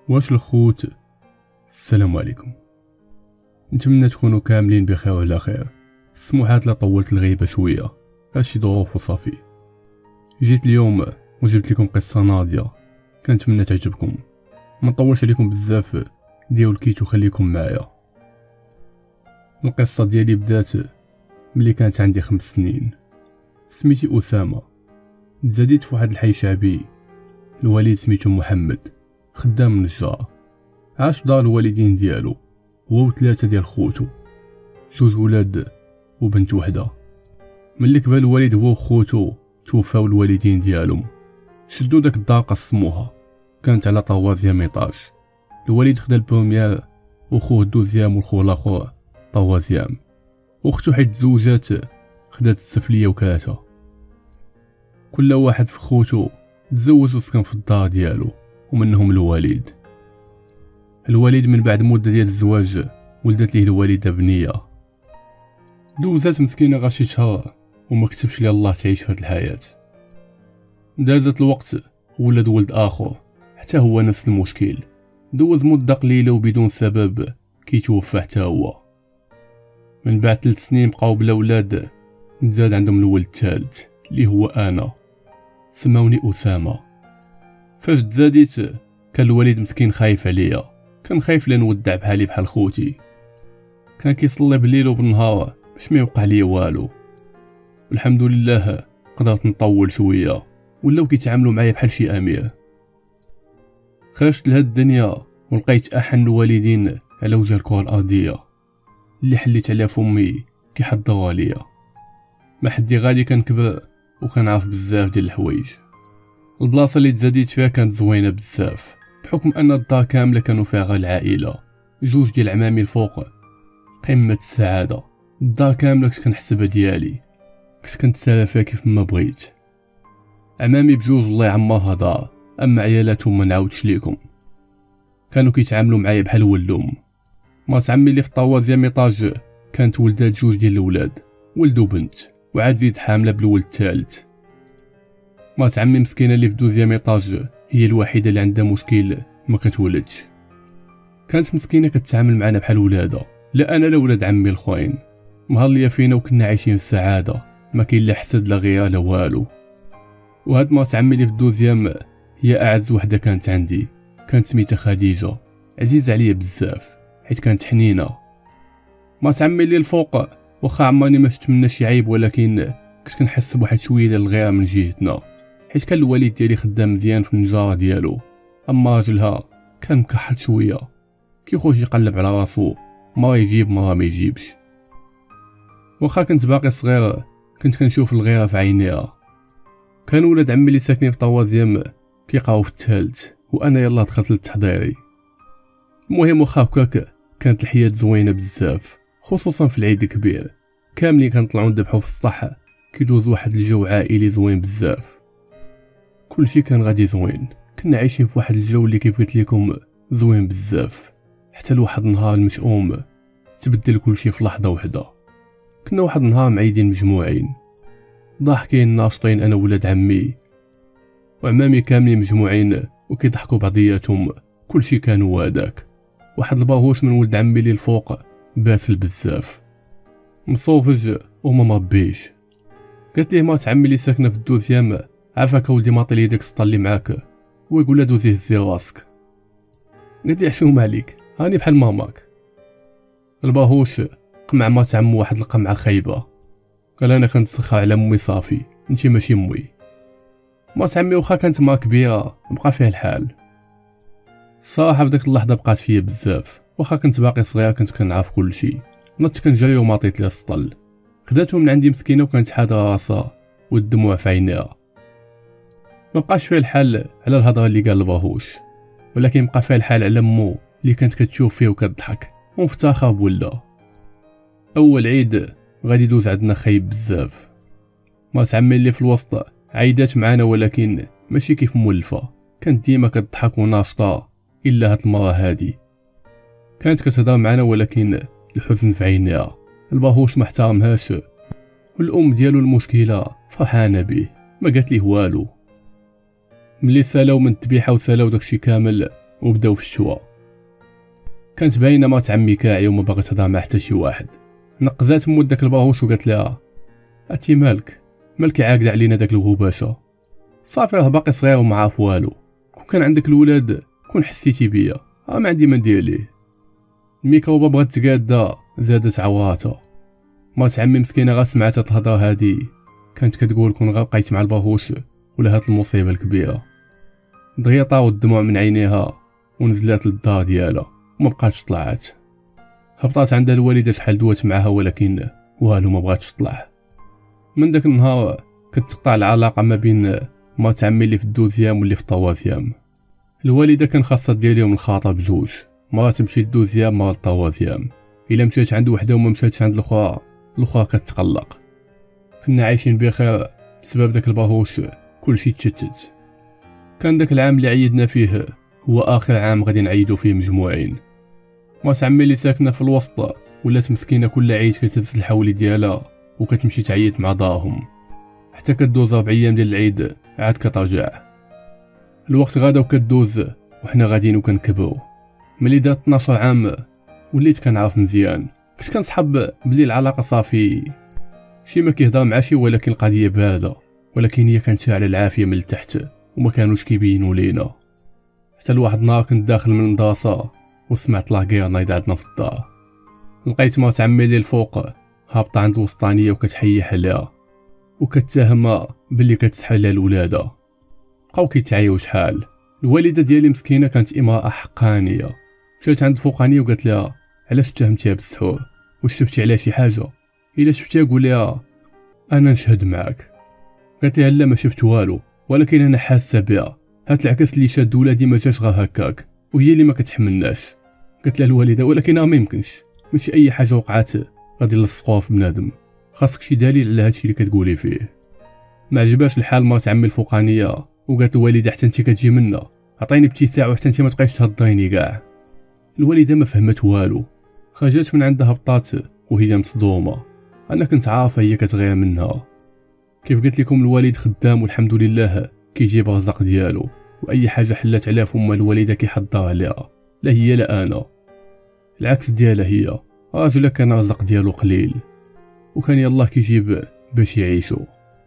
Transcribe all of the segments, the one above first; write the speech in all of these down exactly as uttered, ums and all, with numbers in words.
واش الخوت؟ السلام عليكم. نتمنى تكونوا كاملين بخير وعلى خير. السموحات لا طولت الغيبه شويه، هادشي ظروف وصافي. جيت اليوم وجبت لكم قصه ناضيه، كنتمنى تعجبكم. ما نطولش عليكم بزاف، ديروا الكيت وخليكم معايا. القصه ديالي بدات ملي كانت عندي خمس سنين. سميتي اسامه، تزاديت في واحد الحي شعبي. الوالد سميتو محمد، خدام نجار. عاش بدار الوالدين ديالو هو وثلاثه ديال خوتو، جوج ولاد وبنت وحده. ملي كبر الوالد هو وخوتو توفاو الوالدين ديالهم، شدو داك الدار قسموها، كانت على طوازيام ايطاج. الوالد خدا البروميير وخوه الدوزيام والخو الاخر طوازيام، واختو حيت تزوجات خدات السفليه وكاتا. كل واحد في خوتو تزوج وسكن في الدار ديالو، ومنهم الوالد. الوالد من بعد مده ديال الزواج ولدت ليه الوالده بنيه. دوزات مسكينه غير شي شهر وما كتبش لي الله تعيش في هاد الحياه. دازت الوقت ولد ولد اخر، حتى هو نفس المشكل. دوز مده قليله وبدون سبب كيتوفى حتى هو. من بعد ثلاث سنين بقاو بلا ولاد، زاد عندهم الولد الثالث اللي هو انا، سماوني اسامه. فاش تزاديت كان الوالد مسكين خايف عليا، كان خايف لا نودع بحالي بحال خوتي. كان كيصلي بالليل وبالنهار باش ما يوقع لي والو. والحمد لله قدرت نطول شويه، ولاو كيتعاملوا معايا بحال شي امير. خرجت لهاد الدنيا ولقيت احن الوالدين على وجه الكره الارضيه، اللي حليت عليها فمي كيحضروا عليا. ما حدي غادي كنكبر وكنعرف بزاف ديال الحوايج. البلاصه اللي تزاديت فيها كانت زوينه بزاف، بحكم ان الدار كامله كانوا فيها غير العائله. جوج ديال عمامي الفوق، قمه السعاده. الدار كامله كنت كنحسبها ديالي، كنت كنتسالى فيها كيف ما بغيت. عمامي بجوج الله يعمرها دار، اما عيالاتهم ما نعاودش ليكم، كانوا كيتعاملوا معايا بحال ولدهم. مات عمي اللي في الطوازيام ايطاج كانت ولدات جوج ديال الاولاد، ولد وبنت، وعاد زيد حامله بالولد الثالث. مات عمي مسكينه اللي في دوزيام ايطاج هي الوحيده اللي عندها مشكل ما كتولدش. كانت مسكينه كتعامل معنا بحال ولادها، لا انا لا ولاد عمي الاخرين. مهليه فينا وكنا عايشين في السعاده، ما كاين لا حسد لا غيره لا والو. وهاد مات عمي اللي في الدوزيام هي اعز وحده كانت عندي، كانت سميتها خديجه، عزيزه عليا بزاف حيت كانت حنينه. مات عمي اللي الفوق واخا عمرني ما شفت منها شي عيب، ولكن كنت كنحس بواحد شويه ديال الغيره من جهتنا، حيت كان الوالد ديالي خدام مزيان في النجاره ديالو، اما راجلها كان مكحل شويه، كيخرج يقلب على راسو، ما يجيب ما ما يجيبش. واخا كنت باقي صغير كنت كنشوف الغيره في عينيها. كان ولاد عمي اللي ساكنين في طوازيام كيقراو في الثالث، وانا يلا دخلت للتحضيري. المهم واخا هكاك كانت الحياه زوينه بزاف، خصوصا في العيد الكبير. كاملين كنطلعوا ندبحوا في السطح، كيدوز واحد الجو عائلي زوين بزاف. كلشي كان غادي زوين، كنا عايشين في واحد الجو اللي كيف قلت لكم زوين بزاف. حتى لواحد النهار المشؤوم تبدل كلشي في لحظه وحده. كنا واحد النهار معيدين مجموعين، ضاحكين ناشطين انا ولاد عمي وعمامي كاملين مجموعين وكيضحكوا بعضياتهم. كلشي كان هو هداك. واحد الباهوش من ولد عمي اللي الفوق باسل بزاف، مصوفج وما مربيش. قلت ليه مات عمي اللي ساكنه في الدوزيام، عافاك ولدي ما طلي داك السطل اللي معاك، هو يقول له دوزيه زي راسك. قلت ليه حشوم عليك، هاني بحال ماماك. الباهوش قمع مات عمو واحد القمعه خايبه، قال انا كنتسخر على امي صافي، انتي ماشي امي. مات عمي واخا كانت ما كبيره بقى فيها الحال. الصراحه بداك اللحظه بقات فيا بزاف، واخا كنت باقي صغير كنت كنعرف كلشي. نط كنجري وما عطيت ليها السطل، خداتو من عندي مسكينه وكانت حاضره راسها والدموع في عينيها. ما بقاش فيها الحال على الهضره اللي قال الباهوش، ولكن بقى فيها الحال على مو اللي كانت كتشوف فيه وكتضحك ومفتخره بولدها. اول عيد غادي يدوز عندنا خايب بزاف. مات عمي اللي في الوسط عيدات معانا، ولكن ماشي كيف مولفه، كانت ديما كتضحك وناشطه. الا هاد المره هادي كانت كتهضر معنا ولكن الحزن في عينيها. الباهوش ما احترمهاش، والام ديالو المشكله فرحانه به، ما قالت ليه والو. ملي سالاو من الذبيحه وسالاو داكشي كامل وبداو في الشوا. كانت باينه مات عمي كاعي وما باغي تهضر مع حتى شي واحد. نقزات مو داك الباهوش وقالت لها اتي مالك مالك عاقد علينا داك الغباشه، صافي راه باقي صغير وما عارف والو، كون كان عندك الولاد كون حسيتي بيا، ها ما عندي ما ندير ليه. الميكروبه بغات تقادا زادت عوراتها. مات عمي مسكينه غا سمعتها الهضره هادي كانت كتقول كون غا بقيت مع الباهوش ولا هات المصيبه الكبيره. دغيا طاو الدموع من عينيها ونزلات للدار ديالها وما بقاتش طلعت. هبطات عندها الوالده شحال دوات معاها ولكن والو ما بغاتش تطلع. من داك النهار كتقطع العلاقه ما بين مات عمي اللي في الدوزيام واللي في الطوازيام. الوالده كان خاصها دير لهم الخاطر بجوج، مرة تمشي للدوزيام مرة للطوازيام. الا مشات عند وحده وما مشاتش عند الاخرى الاخرى كتقلق. كنا عايشين بخير بسبب داك الباهوش كلشي تشتت. كان داك العام اللي عيدنا فيه هو اخر عام غادي نعيدو فيه مجموعين. مات عمي اللي ساكنه في الوسط ولات مسكينه كل عيد كتهز الحولي ديالها وكتمشي تعيط مع دارهم، حتى كدوز ربع ايام ديال العيد عاد كترجع. الوقت غادا وكدوز وحنا غاديين وكنكبروا. ملي دات اثناش عام وليت كنعرف مزيان، كنت كنصحاب بلي العلاقه صافي شي ما كيهضر مع شي، ولكن القضيه بارده، ولكن هي كانت على العافيه من التحت وما كانوش كيبينوا لينا. حتى لواحد النهار كنت داخل من المدرسه وسمعت لاكير نايض عندنا في الدار. لقيت مات عمي اللي الفوق هابطه عند الوسطانيه وكتحيح عليها وكتهمها باللي كتسحل لها الولاده. بقاو كيتعايوا شحال. الوالده ديالي مسكينه كانت امراه حقانيه، مشات عند الفوقانيه وقالت لها علاش اتهمتيها بالسحور، واش شفتي عليها شي حاجه؟ الا شفتيها قول لها انا نشهد معاك. قالت لها لا ما شفت والو، ولكن انا حاسه بها، هات العكس اللي شاد ولادي ما جاش غير هكاك وهي اللي ما كتحملناش. قالت لها الوالده ولكن ما يمكنش، ماشي اي حاجه وقعت غادي نلصقوها في بنادم، خاصك شي دليل على هادشي اللي كتقولي فيه. ما عجباش الحال مات عمي الفوقانيه وقالت الوالده حتى انت كتجي منا، عطيني بتيساع وحتى انت ما تبقايش تهضريني كاع. الوالده ما فهمت والو، خرجت من عندها هبطات وهي مصدومه. انا كنت عارفه هي كتغير منها. كيف قلت لكم الوالد خدام والحمد لله كيجيب الرزق ديالو، واي حاجه حلات عليها فما الوالده كيحضر عليها، لا هي لا انا. العكس ديالها هي راجل كان الرزق ديالو قليل وكان يلاه كيجيب باش يعيشوا.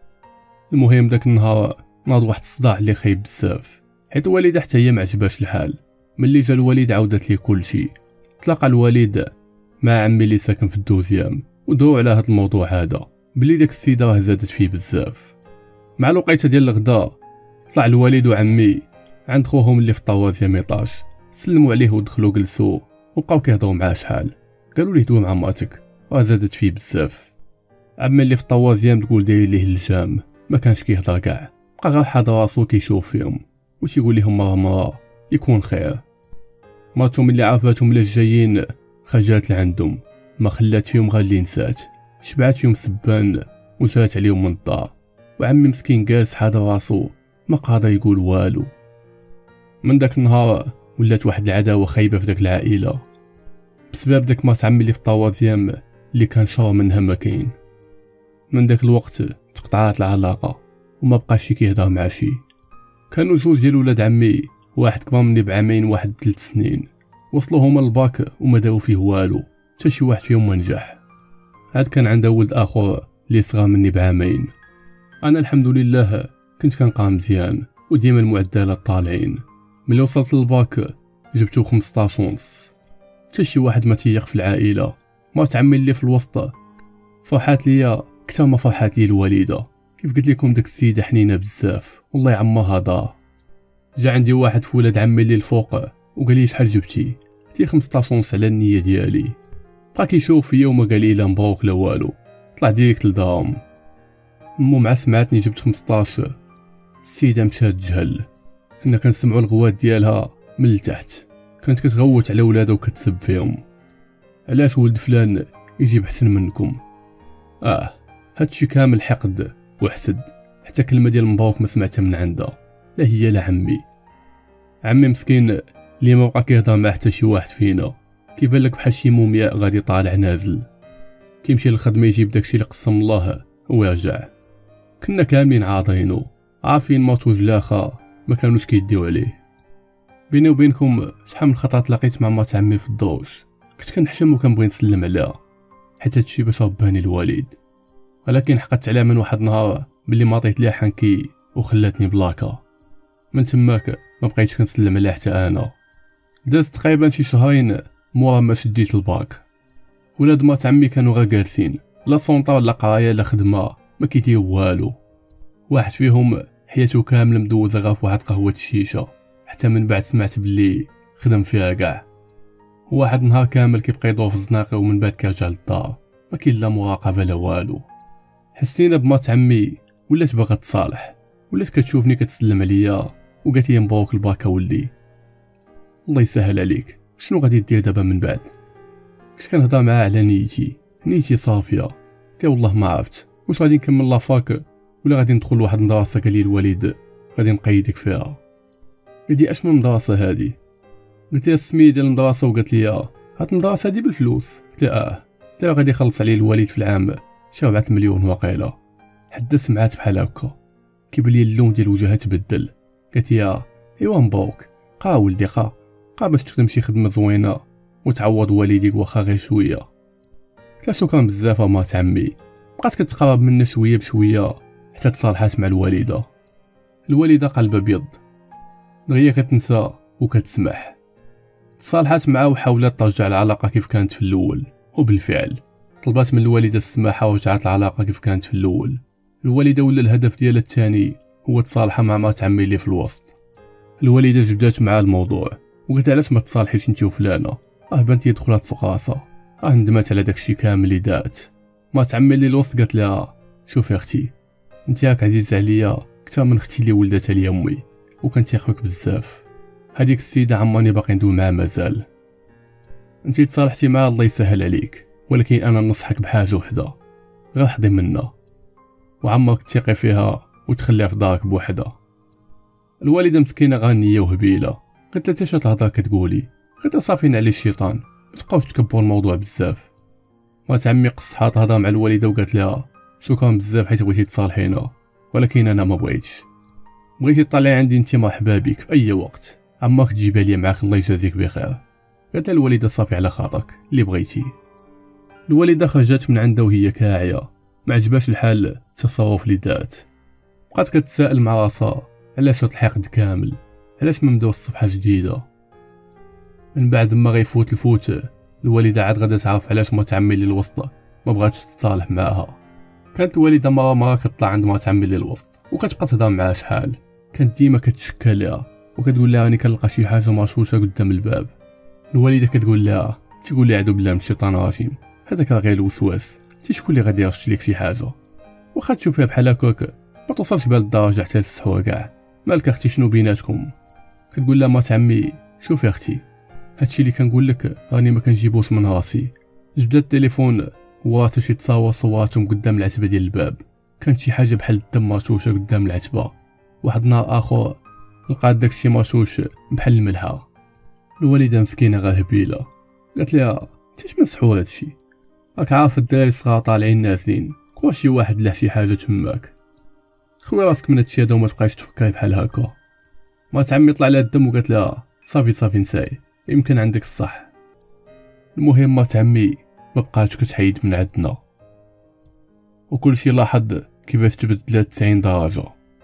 المهم داك النهار ناض واحد الصداع اللي خايب بزاف، حيت الوالده حتى هي ما عجباش الحال. ملي جا الوالد عاودت ليه كلشي. تلاقى الوالد مع عمي اللي ساكن في الدوزيام ودووا على هذا الموضوع هذا بلي داك السيده راه زادت فيه بزاف. مع الوقيته ديال الغدا طلع الوالد وعمي عند خوهم اللي في الطوازيام ايطاج، سلموا عليه ودخلوا جلسوا وبقاو كيهضروا معاه شحال. قالوا ليه دوا مع مراتك راه زادت فيه بزاف. عمي اللي في الطوازيام تقول داير ليه اللجام، ما كانش كيهضر كاع، بقى غير حاضر راسو كيشوف فيهم وتيقول لهم مرة مرة يكون خير. مراتهم اللي عرفاتهم لا جايين خرجات لعندهم، ما خلات فيهم غير اللي نسات، شبعت فيهم سبان وجات عليهم من الدار. وعمي مسكين جالس حاضر راسو ما قادر يقول والو. من داك النهار ولات واحد العداوه خايبه في داك العائله بسبب داك مات عمي اللي في الطوازيام اللي كان شر منها ما كاين. من داك الوقت تقطعات العلاقه وما بقاش كيهضر مع شي. كانوا جوج ديال ولاد عمي، واحد كبر مني بعامين واحد ثلاث سنين، وصلوا هما الباك وما داو فيه والو، حتى شي واحد فيهم ما نجح. عاد كان عنده ولد اخر اللي صغر مني بعامين. انا الحمد لله كنت كنقرا مزيان وديما المعدلات طالعين. ملي وصلت للباك جبتو خمسطاش ونص. حتى شي واحد ما تيق في العائله. مرات عمي اللي في الوسط فرحات ليا كثر ما فرحات لي الوالده. كيف قلت لكم داك السيده حنينه بزاف والله عمها دار. جا عندي واحد في ولاد عمي اللي الفوق وقال لي شحال جبتي؟ قلت له خمسطاش ونص على النيه ديالي. بقى كيشوف فيا وما قال لي لا مبروك لا والو، طلع ديريكت لدارهم. مو مع سمعتني جبت خمسطاش السيده مشات تجهل. كنا كنسمعوا الغوات ديالها من التحت، كانت كتغوت على ولادها وكتسب فيهم. علاش ولد فلان يجيب حسن منكم؟ اه هادشي كامل حقد وحسد. حتى كلمه ديال مبروك ما سمعتها من عندها، لا هي لا عمي. عمي مسكين اللي ما بقى كيهضر مع حتى شي واحد فينا، كيبان لك بحال شي مومياء غادي طالع نازل، كيمشي للخدمه يجيب داكشي اللي قسم الله ويرجع. كنا كاملين عاطينو عارفين موت وجلاخه ما كانوش كيديو عليه. بيني وبينكم شحال من خطره تلاقيت مع مات عمي في الدوش، كنت كنحشم وكنبغي نسلم عليها حيت هادشي باش رباني الوالد، ولكن حقدت عليها من واحد النهار بلي ما عطيت ليها حنكي وخلاتني بلاكا. من تماك ما بقيتش كنسلم عليها حتى انا. دازت تقريبا شي شهرين مورا ما شديت الباك. ولاد مات عمي كانوا غير جالسين، لا صونطا ولا قرايه لا خدمه، ما كيديروا والو. واحد فيهم حياته كامله مدوزه غير في واحد قهوه الشيشه، حتى من بعد سمعت بلي خدم فيها كاع. واحد نهار كامل كيبقى يدور في الزناقه ومن بعد كيرجع للدار، ما كاين لا مراقبه لا والو. حسينا بمات عمي ولات باغا تصالح، ولات كتشوفني كتسلم عليا وقالت لي مبروك الباكا ولي. الله يسهل عليك، شنو غادي دير دابا من بعد؟ كنت كنهضر معاه على نيتي، نيتي صافيه. قال والله ما عرفت واش غادي نكمل لافاك ولا غادي ندخل لواحد المدرسه. قال لي الوالد غادي نقيدك فيها. قال لي اشنو المدرسه هادي؟ قلت لها السميه ديال المدرسه، وقالت لي هاد المدرسه هادي بالفلوس. قلت لها اه. قلت لها غادي يخلص عليه الوالد في العام شي ربعة مليون واقيلا. حدا سمعات بحال هكا، كيبان لي اللون ديال وجهها تبدل. قالت لي ايوا مبروك، قا ولدي قا قا باش تخدم شي خدمه زوينه وتعوض والديك واخا غير شويه. قلت لها شكرا بزاف مات عمي. بقات كتقرب منا شويه بشويه حتى تصالحات مع الوالده. الوالده قلبها ابيض، دغيا كتنسى وكتسمح. تصالحات معاه وحاولت ترجع العلاقه كيف كانت في الاول، وبالفعل طلبات من الوالده السماحه ورجعت العلاقه كيف كانت في الاول. الوالده ولا الهدف ديالها الثاني هو تصالحها مع مات عمي اللي في الوسط. الوالده جبدات معاه الموضوع وقالت علاش ما تصالحيش انت وفلانه، راه بنتي دخلات سوق راسها، راه ندمات على داكشي كامل اللي دات. مات عمي اللي الوسط قالت لها شوفي اختي، انت راك عزيزه عليا اكثر من اختي اللي ولدتها لي امي وكنتيق فيك بزاف. هذيك السيده عماني باقي ندوي معها مازال. انت تصالحتي معها الله يسهل عليك، ولكن انا ننصحك بحاجه وحده، غير حضي منها وعمرك تثيقي فيها وتخليها في دارك بوحدها. الوالده مسكينه غنيه وهبيله، قلت لها اش تهضر كتقولي؟ قلت لها صافين على الشيطان، ما تبقاوش تكبروا الموضوع بزاف. مات عمي قصحها تهضر مع الوالده وقالت لها شكرا بزاف حيت بغيتي تصالحينا، ولكن انا ما بغيتش. بغيتي تطلعي عندي انت مرحبا بك في اي وقت، عماك تجيبها لي معاك الله يجازيك بخير. قالت لها الوالده صافي على خاطرك اللي بغيتي. الوالده خرجت من عندها وهي كاعيه، ما عجباش الحال التصرف اللي دات. بقات كتسائل مع راسها علاش هاد الحقد كامل، علاش ما ندوز صفحه جديده. من بعد ما غيفوت الفوت الوالده عاد غادا تعرف علاش مات عمي اللي الوسط ما بغاتش تتصالح معاها. كانت الوالده مره مره كتطلع عند مات عمي اللي الوسط وكتبقى تهضر معاها شحال، كانت ديما كتشكى ليها وكتقول لها راني كنلقى شي حاجه مرشوشه قدام الباب. الوالده كتقول لها تقول لي عذو بالله من الشيطان الرجيم، هذاك غير الوسواس، انت شكون اللي غادي يرشد لك شي حاجه؟ واخا تشوفيها بحال هكاك ما توصلش بهاد الدرجه حتى للسحور كاع. مالك اختي شنو بيناتكم؟ كتقول لها مات عمي شوفي اختي، هادشي اللي كنقول لك راني ما كنجيبوش من راسي. جبدت التليفون ورات شي تصاور صوراتهم قدام العتبه ديال الباب، كانت شي حاجه بحال الدم مرشوشه قدام العتبه. واحد النهار اخر لقات داكشي مرشوش بحال الملحه. الوالده مسكينه غير هبيله، قالت لها انت من سحور هادشي؟ راك عارف الدراري الصغار طالعين نازلين، كل شي واحد له شي حاجه تماك، خوي راسك من هادشي هذا وما تبقايش تفكري بحال هكا. مات عمي طلع لها الدم وقالت لها صافي صافي نساي، يمكن عندك الصح. المهم مات عمي ما بقاتش كتحيد من عندنا، وكل شي لاحظ كيفاش تبدلات تسعين درجه،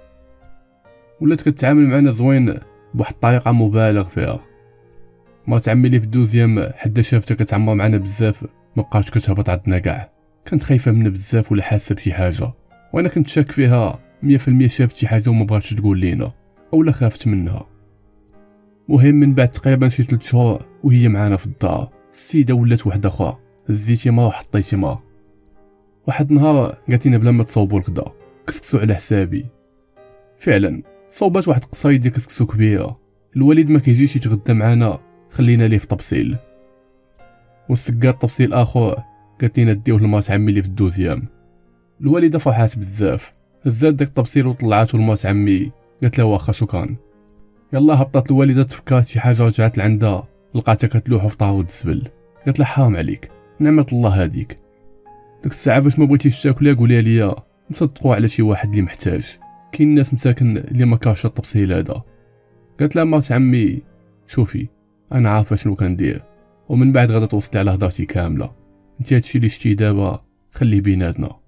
ولات كتعامل معنا زوين بواحد الطريقه مبالغ فيها. مات عمي اللي في الدوزيام حدا شافتها كتعمر معنا بزاف ما بقاتش كتهبط عندنا كاع، كانت خايفه منا بزاف ولا حاسه بشي حاجه، وانا كنت شاك فيها مية في المية شافت شي حاجه وما بغاتش تقول لينا اولا خافت منها. مهم من بعد تقريبا شي ثلاث شهور وهي معانا في الدار، السيده ولات وحده اخرى، هزيتي ما وحطيتي ما. واحد النهار قالت لنا بلا ما تصوبوا الغدا كسكسو على حسابي. فعلا صوبات واحد قصايد ديال كسكسو كبيره، الوالد ما كيجيش يتغدى معنا خلينا ليه في طبسيل، والسكات طبسيل اخر قالت لنا ديوه لمات عمي اللي في الدوزيام. الوالده فرحات بزاف، هزات داك الطبسيل وطلعاتو لمات عمي، قالت لها واخا شكرا. يلا هبطت الوالده تفكرت شي حاجه رجعت لعندها لقاتها كتلوح في طاوله الزبل، قالت لها حرام عليك نعمه الله هذيك، ديك الساعه فاش ما بغيتيش تاكلها قوليها ليا نصدقوا على شي واحد اللي محتاج، كاين ناس مساكن اللي ما كارش الطبسيل هذا. قالت لها مات عمي شوفي انا عارفه شنو كندير، ومن بعد غادا توصلي على هضرتي كامله. انت هادشي اللي شتي دابا خليه بيناتنا.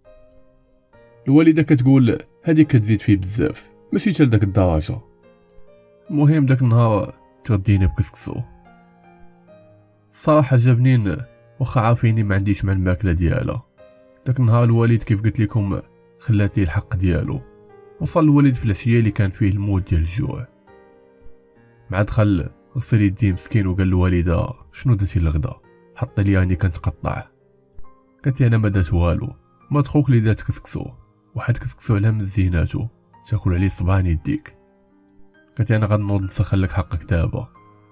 الوالده كتقول هادي كتزيد فيه بزاف، ماشي حتى لداك الدرجه. المهم داك النهار تغدينا بكسكسو. الصراحه جابنين واخا عارفيني ما عنديش مع الماكله ديالها. داك النهار الوالد كيف قلت لكم خلات لي الحق ديالو. وصل الوالد في العشيه اللي كان فيه الموت ديال الجوع. مع دخل غسل يديه مسكين وقال الوالده شنو درتي للغدا؟ حط لي راني كنتقطع. قالت لي انا ما درت والو، ما تخوك لي دات كسكسو، واحد كسكسو على من زيناتو تاكل عليه صبعان يديك. قالت لي انا غنوض نسخن لك حقك دابا.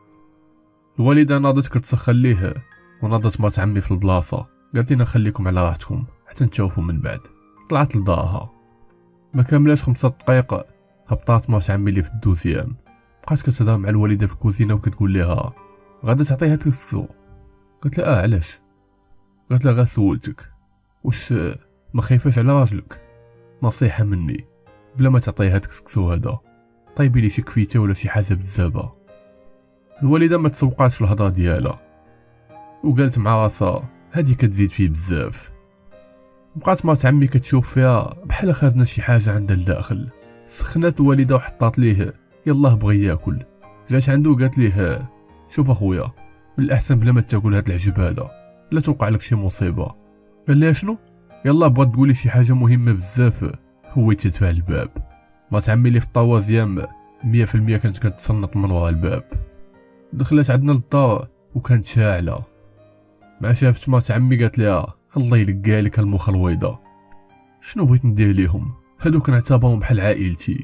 الوالده ناضت كتسخن ليه وناضت مرت عمي في البلاصه، قالت لنا خليكم على راحتكم حتى نتشوفوا من بعد. طلعت لدارها ما كاملاش خمسة دقائق هبطات مرت عمي اللي في الدوزيام، بقات كتهضر مع الوالده في الكوزينه وكتقول لها غادا تعطيها كسكسو. قلت لها اه علاش؟ قالت لها غير سولتك واش ما خايفاش على راجلك؟ نصيحه مني بلا ما تعطيها كسكسو هذا، طيبي لي شي كفيته ولا شي حاجه بالزبه. الوالده ما تسوقاتش الهضره ديالها وقالت مع راسها هادي كتزيد فيه بزاف. بقات مرت عمي كتشوف فيها بحال خازنه شي حاجه عندها لداخل. سخنات الوالده وحطات ليه يلاه بغى ياكل. جات عنده قالت ليه شوف اخويا من الاحسن بلا ما تاكل هاد العجب هذا لا توقع لك شي مصيبه. قال لها شنو؟ يلا بغات تقولي شي حاجه مهمه بزاف. هو يتدفع الباب. مرت عمي اللي في الطوازيام مية في المية كانت كتصنت من ورا الباب. دخلت عندنا للدار وكانت شاعله. مع شافت مرت عمي قالت لها الله يلقى لك المخ الويضه، شنو بغيت ندير ليهم هادو كنعتبرهم بحال عائلتي.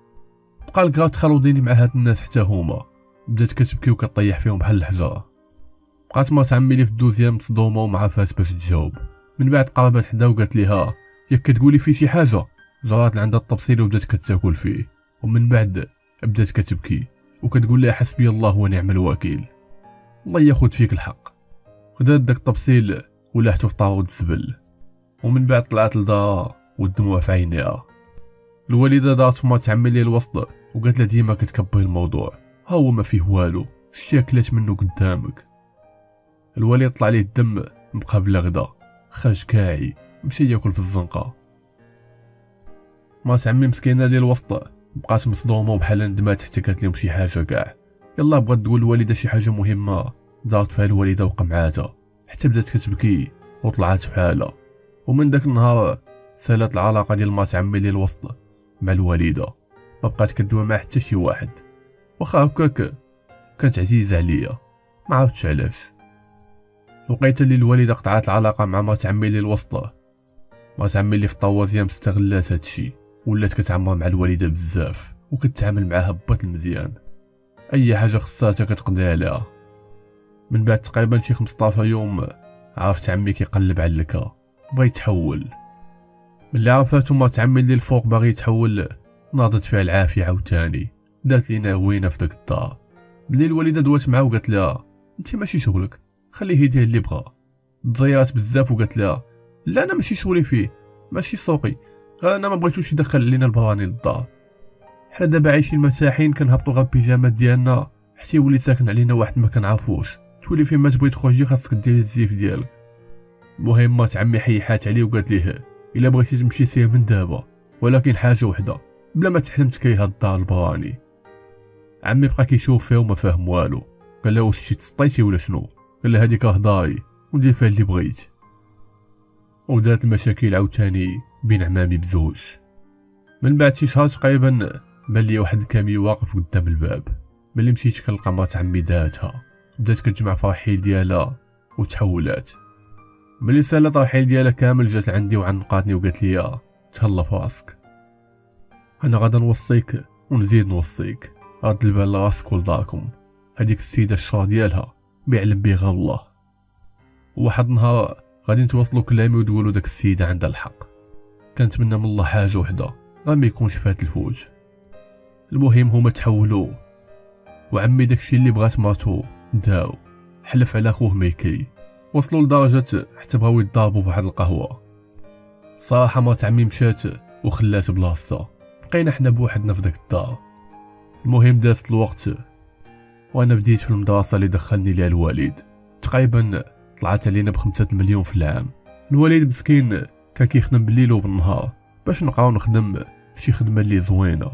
بقى الكرات خلوديني مع هاد الناس حتى هما، بدات كتبكي وكطيح فيهم بحال الحجره. بقات مرت عمي اللي في الدوزيام مصدومه وما عرفات باش تجاوب. من بعد قربت حدا وقالت ليها ياك كتقولي فيه شي حاجه. جرات لعندها الطبسيل وبدات كتاكل فيه، ومن بعد بدات كتبكي وكتقول لها حسبي الله ونعم الوكيل، الله ياخذ فيك الحق. خدات داك الطبسيل ولحتو في طاود الزبل، ومن بعد طلعت لدارها والدموع في عينيها. الوالده دارت في مرت عمي اللي الوسط وقالت لها ديما كتكبري الموضوع، ها هو ما فيه والو، شتي اكلات منه قدامك. الوالد طلع ليه الدم مقابل غدا، خرج كاعي مشى ياكل في الزنقه. مرت عمي مسكينه اللي الوسط بقات مصدومه وبحال ندمات حتى قالت لهم شي حاجه كاع. يلا بغات تقول الوالده شي حاجه مهمه دارت فيها الوالده وقمعاتها حتى بدات كتبكي وطلعت في حالها. ومن داك النهار سالات العلاقه ديال مرت عمي اللي الوسط مع الوالده، ما بقات كدوي مع حتى شي واحد. واخا هكاك كانت عزيزه عليا ما عرفتش علاش. لقيت اللي الوالده قطعات العلاقه مع مرت عمي اللي الوسط. مرت عمي اللي في الطوازيام استغلات هادشي، ولات كتعمر مع الوالده بزاف وكتعامل معاها ببط المزيان، اي حاجه خصاتها كتقضي عليها. من بعد تقريبا شي خمسطاش يوم عرفت عمي كيقلب على الكا بغا يتحول. ملي عرفاتو مرت عمي اللي الفوق باغي يتحول ناضت فيها العافيه عاوتاني، دات لينا هوينه في داك الدار. ملي الوالده دوات معاه وقالت لها انت ماشي شغلك خليه يدير اللي بغا، تزيرات بزاف وقالت لها لا انا ماشي شغلي فيه ماشي سوقي، غير انا ما بغيتوش يدخل علينا البراني للدار. حنا دابا عايشين مرتاحين كنهبطوا غير البيجامات ديالنا حتى يولي ساكن علينا واحد ما كنعرفوش، تولي فين ما تبغي تخرجي خاصك ديري الزيف ديالك. المهم مرت عمي حيحات عليه وقالت ليه الا بغيتي تمشي سير من دابا، ولكن حاجه وحده بلا ما تحلم تكري هاد الدار البراني. عمي بقى كيشوف فيه وما فاهم والو، قال له واش شي تسطيتي ولا شنو؟ قال له هذيك هداري وندير فيها اللي بغيت. ودات المشاكل عاوتاني بين عمامي بزوج. من بعد شي شهر تقريبا بان لي واحد الكامي واقف قدام الباب. ملي مشيت كنلقى مرت عمي داتها، بدات كتجمع فرحيل ديالها وتحولات. ملي سالات الرحيل ديالها كامل جات عندي وعنقاتني وقالت لي تهلا فراسك، انا غادا نوصيك ونزيد نوصيك، رد البال لراسك ولداركم، هذيك السيده الشر ديالها بيعلم بيها الله. واحد النهار غادي نتواصلوا كلامي وتقولوا داك السيده عندها الحق. كنتمنى من الله حاجه وحده غير ما يكونش فات الفوج. المهم هما تحولوا، وعمي داكشي اللي بغات مرتو داو، حلف على خوه ميكي. وصلوا لدرجه حتى بغاو يتضاربوا فواحد القهوه. صراحه مرت عمي مشات وخلات بلاصتها، بقينا حنا بوحدنا في داك الدار. المهم دازت الوقت وانا بديت في المدرسه اللي دخلني ليها الوالد. تقريبا طلعت علينا بخمسة مليون في العام. الوالد مسكين كان كيخدم بالليل وبالنهار باش نبقاو نخدم فشي خدمه اللي زوينه.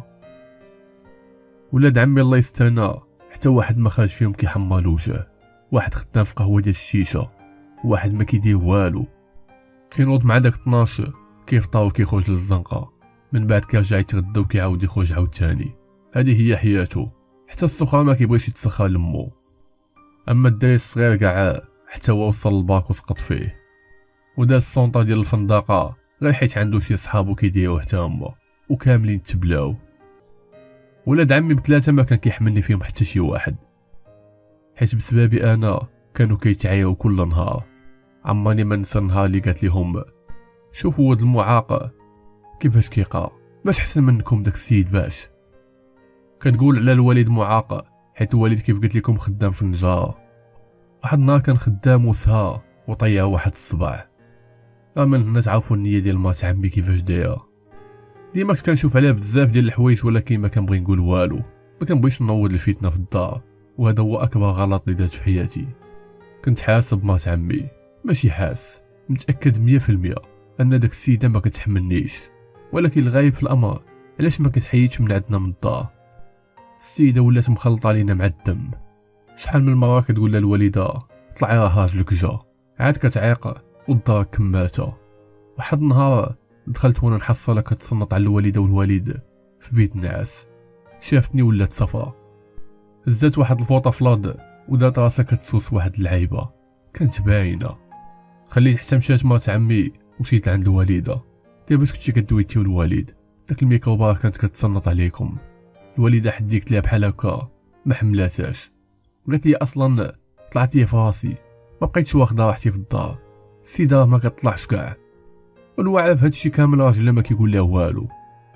ولاد عمي الله يسترنا حتى واحد ما خرج فيهم كيحمر الوجه، واحد خدام في قهوه ديال الشيشه، واحد ما كيدير والو، كينوض مع داك اثناش كيفطر وكيخرج للزنقه، من بعد كيرجع يتغدى وكيعاود يخرج عاوتاني. هذه هي حياته. حتى السخره ما كيبغيش يتسخر لمو. اما الدري الصغير كاع حتى هو وصل للباك وسقط فيه، وداز السونطه ديال الفندقه غير حيت عنده شي صحابو كيديروه حتى هما وكاملين تبلاو. ولاد عمي بثلاثه ما كان كيحملني فيهم حتى شي واحد، حيت بسببي انا كانوا كيتعايروا كل نهار. عماني ما ننسى النهار اللي قالت لهم شوفوا ولد المعاق كيفاش كيقرا، باش حسن منكم داك السيد. باش كتقول على الوالد معاق حيت الوالد كيف قلت لكم خدام في النجاره. واحد النهار كان خدام وسها وطيع واحد الصباع. راه من هنا تعرفوا النيه ديال مات عمي كيفاش دايره. ديما كنت كنشوف عليها بزاف ديال الحوايج ولكن ما كنبغي نقول والو، ما كنبغيش نوض الفتنه في الدار، وهذا هو اكبر غلط اللي درت في حياتي. كنت حاسب مات عمي، ماشي حاس، متاكد مية في المية ان داك السيده ما كتحملنيش، ولكن الغايب في الامر علاش ما كتحيدش من عندنا من الدار. السيده ولات مخلطه علينا مع الدم. شحال من مره كتقول لها الوالده طلعي راه راجلك جا، عاد كتعيق والدار كماته. واحد النهار دخلت وانا نحصلها كتصنت على الوالده والوالد في بيت نعاس، شافتني ولات صفا، هزات واحد الفوطه فلاض ودات راسها كتسوس واحد اللعيبه كانت باينه. خليت حتى مشات مات عمي ومشيت لعند الوالده. كيفاش كنتي كدويتيو الوالد؟ داك الميكروبا كانت كتصنت عليكم. الوالده حديت ليها بحال هكا ما حملاتهاش، قالت لي اصلا طلعت لي في راسي، ما بقيتش واخده راحتي في الدار. السيده ما كتطلعش كاع، والواعر في هادشي كامل راجل ما كيقول لها والو.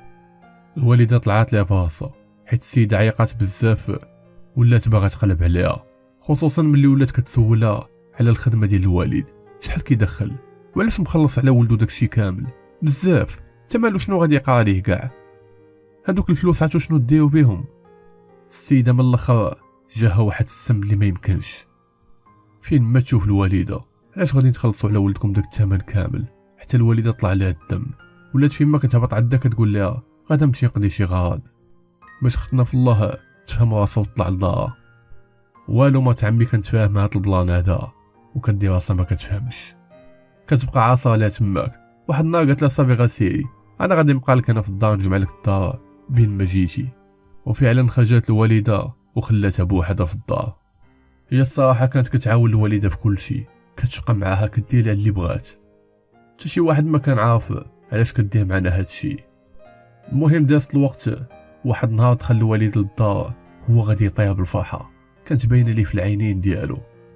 الوالده طلعت ليها في راسها حيت السيده عيقات بزاف ولات باغا تقلب عليها، خصوصا ملي ولات كتسولها على الخدمه ديال الوالد، شحال كيدخل وعلاش مخلص على ولدو داكشي كامل بزاف، حتى مالو شنو غادي يقرا ليه كاع، هادوك الفلوس عرفتو شنو ديرو بهم. السيده من الاخر جاها واحد السم اللي ما يمكنش. فين ما تشوف الوالده علاش غادي تخلصوا على ولدكم داك الثمن كامل؟ حتى الوالده طلع لها الدم، ولات فين ما كتهبط عندها كتقول لها غادا نمشي نقضي شي غراض، باش اختنا في الله تفهم راسها وتطلع لدارها. والو ما تعمي كانت فاهمه هاد البلان هذا وكدير راسها ما كتفهمش، كتبقى عاصه لها تماك. واحد النهار قالت لها صافي غسيري، انا غادي نبقى لك انا في الدار نجمع لك الدار بين ما جيتي. وفعلا خرجت الوالده وخلاتها بوحدها في الدار. هي الصراحه كانت كتعاون الوالده في كل شيء، كتشقى معاها كدير لها اللي بغات، حتى شي واحد ما كان عارف علاش كدير معنا هاد الشيء. المهم دازت الوقت، واحد النهار دخل الوالد للدار هو غادي يطير بالفرحه، كانت باينه ليه في العينين ديالو.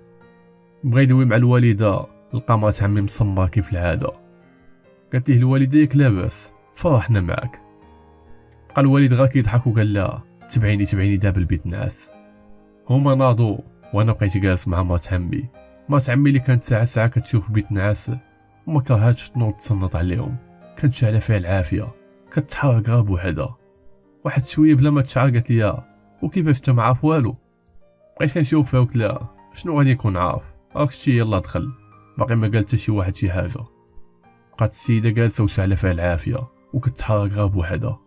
بغا يدوي مع الوالده لقى مات عمي مصمره كيف العاده. قالت ليه الوالده ياك لاباس فرحنا معاك. بقى الوالد غير كيضحك وقال لها تبعيني تبعيني دابا البيت نعاس. هما ناضوا وانا بقيت جالس مع مات عمي. مات عمي اللي كانت ساعه ساعه كتشوف بيت نعاس وما كرهاتش تنوض تصنت عليهم، كانت شاعله فيها العافيه، كتحرق غير بوحدها. واحد شويه بلا ما تشعر قالت لي وكيفاش انت ما عارف والو؟ بقيت كنشوف فيها وقلت لها شنو غادي يكون عارف، راك شتي يلا دخل. باقي ما قالت شي واحد شي حاجه. بقات السيده جالسه وشاعله فيها العافيه وكتحرق غير بوحدها.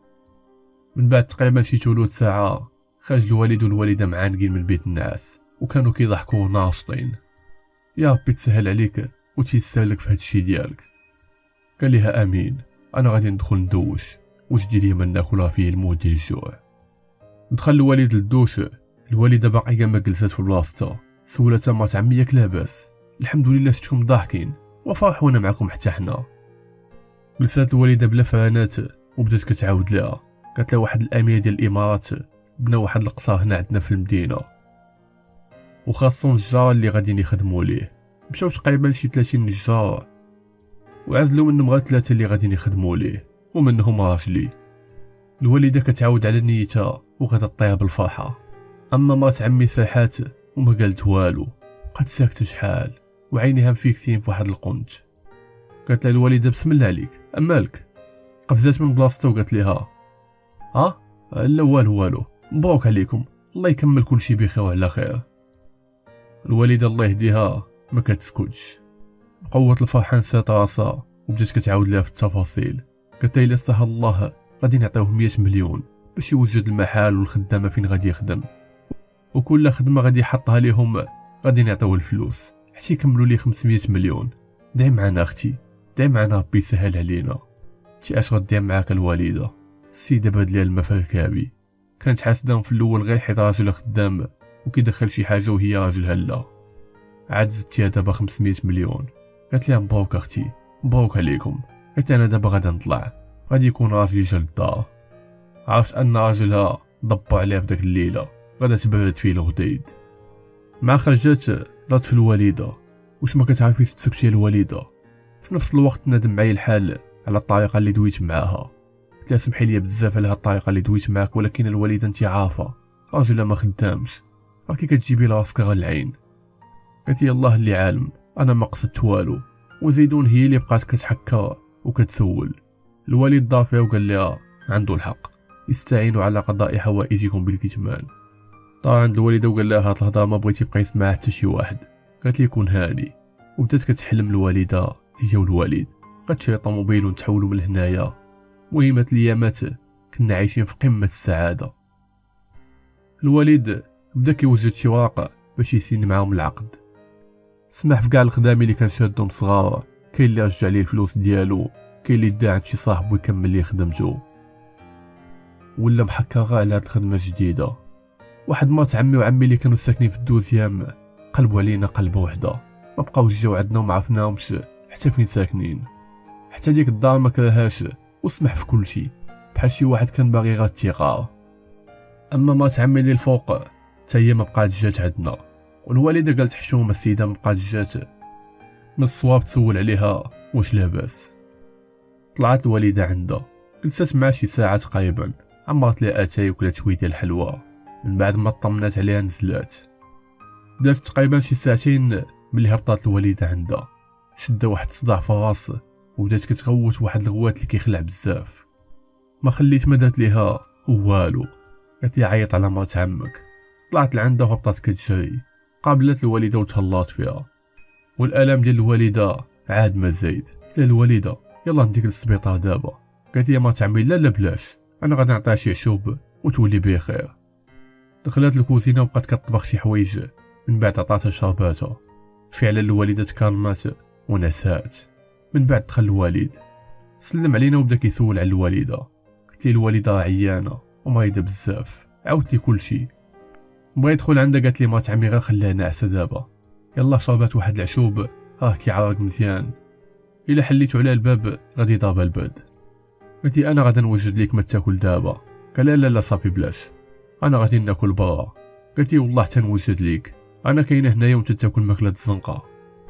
من بعد تقريبا شي ثلث ساعه خرج الوالد والوالده معانقين من بيت النعاس وكانوا كيضحكوا ناشطين. يا ربي تسهل عليك وتيسر لك في هادشي ديالك. قال ليها امين، انا غادي ندخل ندوش واش ديري ما ناكلها فيه الموت ديال الجوع. دخل الوالد للدوش، الوالده باقيه ما جلسات في بلاصتها، سولتها مات عمي ياك لاباس؟ الحمد لله شفتكم ضاحكين وفرحونا معكم حتى حنا. جلسات الوالده بلا فرانات وبدات كتعاود لها، قالت لها واحد الامير ديال الامارات بنا واحد القصر هنا عندنا في المدينه وخاصهم النجار اللي غاديين يخدموا ليه. مشاو تقريبا شي ثلاثين نجار وعزلوا منهم غير ثلاثه اللي غاديين يخدموا ليه ومنهم راجلي. الوالده كتعاود على نيتها وغادا طير بالفرحه. اما مات عمي ساحات وما قالت والو، بقات ساكته شحال وعينيها مفيكسين في واحد القنت. قالت لها الوالده بسم الله عليك امالك؟ قفزات من بلاصتها وقالت لها ها لا والو والو مبروك عليكم، الله يكمل كل شي بخير وعلى خير. الوالده الله يهديها ما كتسكتش، بقوة الفرحه نسات راسها وبدات كتعاود ليها في التفاصيل. قالت لها الا سهل الله غادي نعطيوه مية مليون باش يوجد المحل والخدامه فين غادي يخدم، وكل خدمه غادي يحطها ليهم غادي نعطيوه الفلوس حتى يكملوا ليه خمسمية مليون. دعي معنا اختي، دعي معنا ربي يسهل علينا. تي اش غدير معاك الوالده؟ السيده باد ليها الماء في ركابي، كانت حاسداهم في الاول غير حيت راجل خدام وكيدخل شي حاجه وهي راجلها لا. عاد زدتيها دابا خمسمية مليون. قالت لها مبروك اختي، مبروك عليكم. قلت انا دابا غادي نطلع، غادي يكون راجلي جا للدار. عرفت ان راجلها ضبوا عليها في داك الليله، غادا تبرد فيه الغديد. مع خرجات دارت في الوالده، واش ما كتعرفيش تسكتي الوالده؟ في نفس الوقت ندم معايا الحال على الطريقه اللي دويت معاها. قلت لها سمحي لي بزاف على هاد الطريقه اللي دويت معاك، ولكن الوالده انت عارفه راجلها ما خدامش، راكي كتجيبي لراسك غير العين. قالت لي الله اللي عالم، انا ما قصدت والو. وزيدون هي اللي بقات كتحكى وكتسول. الوالد دار فيها وقال لها عنده الحق، يستعينوا على قضاء حوائجكم بالكتمان. طار عند الوالده وقال لها هاد الهضره ما بغيتي يبقى يسمعها حتى شي واحد. قالت لي كون هاني. وبدات كتحلم الوالده يجاو الوالد، غتشري طوموبيل ونتحولوا من هنايا. مهمة الايامات كنا عايشين في قمه السعاده. الوالد بدا كيوجد شي ورق باش يسين معاهم العقد. سمح في كاع الخدامي اللي كان شادهم صغار، كاين اللي رجع ليه الفلوس ديالو، كاين اللي دا عند شي صاحبو يكمل ليه خدمته، ولا محكا غا على هاد الخدمه الجديده. واحد مرات عمي وعمي اللي كانوا ساكنين في الدوزيام قلبوا علينا قلبه وحده، ما بقاوش جاو عندنا وما عرفناهمش حتى فين ساكنين. حتى ديك الدار ما كرهاش وسمح في كل شيء، بحال شي واحد كان باغي غير التقار. اما مرات عمي اللي الفوق حتى هي ما بقات جات عندنا، والوالده قالت حشومه السيده ما بقات جات من الصواب تسول عليها واش لاباس. طلعت الوالده عندها، جلست معها شي ساعه تقريبا، عمرت لها اتاي وكلات شويه ديال الحلوى. من بعد ما طمنات عليها نزلات. دازت تقريبا شي ساعتين ملي هبطات الوالده عندها، شده واحد الصداع في الراس وبدات كتغوت واحد الغوات اللي كيخلع بزاف. ما خليت ما دات ليها والو. قالت لي عيط على مرات عمك. طلعت لعندها وهبطات كتجري، قابلت الوالده وتهلاط فيها، والالم ديال الوالده عاد ما زايد. قلت لها الوالده يلا نديك للسبيطار دابا. قالت لي مرات عمي لا لا بلاش، انا غادي نعطيها شي عشوب وتولي بخير. دخلت الكوزينه وبقات كطبخ شي حوايج، من بعد عطاتها شرباتها. فعلا الوالده تكالمات ونسات. من بعد دخل الوالد سلم علينا وبدا كيسول على الوالده. قلت لي الوالده عيانه ومريضه بزاف، عاودت لي كلشي. بغا يدخل عندها قالت لي مرات عمي غير خليها ناعسه دابا، يلا شربات واحد العشوب راه كيعرق مزيان، الا حليتو على الباب غادي يضرب البرد. قلت لي انا غادي نوجد ليك ما تاكل دابا. قال لا لا صافي بلاش، انا غادي ناكل برا. قلت لي والله حتى نوجد ليك، انا كاينه هنايا وانت تاكل ماكله الزنقه.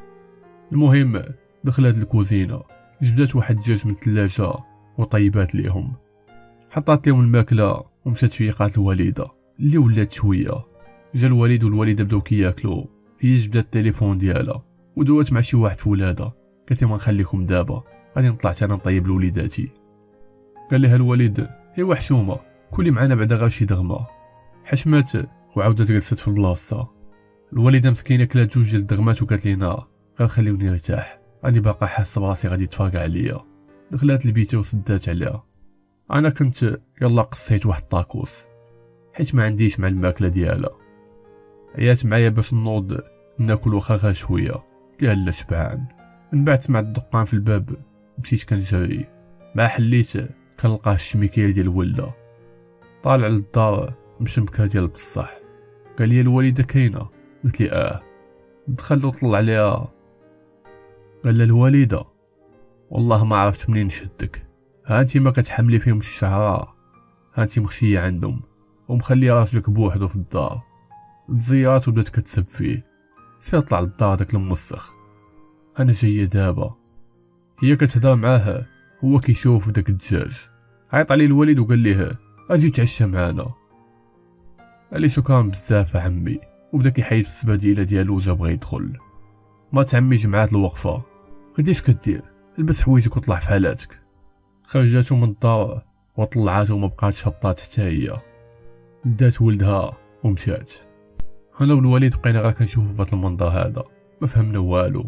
المهم دخلت الكوزينه، جبدات واحد الدجاج من الثلاجه وطيبات ليهم، حطات لهم الماكله ومشات فيقات الوالده اللي ولات شويه. جا الوالد والوالده بداو كياكلوا، هي جبدات التليفون ديالها ودوات مع شي واحد في ولادها. قالت لهم نخليكم دابا غادي نطلع حتى انا نطيب لوليداتي. قال لها الوالد ايوا حشومه كلي معنا بعدا غير شي دغمه. حشمات وعاودت جلست في بلاصتها. الوالده مسكينه كلات جوج ديال الدغمات وقالت لينا غير خليوني نرتاح، راني باقا حاسه براسي غادي تفرقع عليا. دخلات البيت وسدات عليها. انا كنت يلا قصيت واحد الطاكوس حيت ما عنديش مع الماكله ديالها. عيات معايا باش نوض ناكل واخا غير شويه، قلت لها لا شبعان. من بعد سمعت الدقان في الباب، مشيت كنجري. مع حليت كنلقاه الشميكيل ديال الولده طالع للدار مشمكه ديال بصح. قال لي الوالده كاينه؟ قلت لي اه. دخل وطلع عليها. قال لها الوالده والله ما عرفت منين نشدك، ها انت ما كتحملي فيهم الشعراء، ها انت مخشيه عندهم ومخلي راجلك بوحدو في الدار. تزيرات وبدات كتسب فيه. سير طلع للدار داك الموسخ، انا جايه دابا. هي كتهضر معاه هو كيشوف داك الدجاج. عيط عليه الوالد وقال ليه اجي تعشى معانا. قال لي شكرا بزاف عمي، وبدا كيحيد في السباديله ديالو وجا بغا يدخل. مات عمي جمعات الوقفه. قديش كدير؟ لبس حوايجك وطلع في حالاتك. خرجاتو من الدار وطلعاتو وما بقاتش هبطات حتى هي. دات ولدها ومشات. انا والوالد بقينا غير كنشوفو فهاد المنظر هذا، ما فهمنا والو.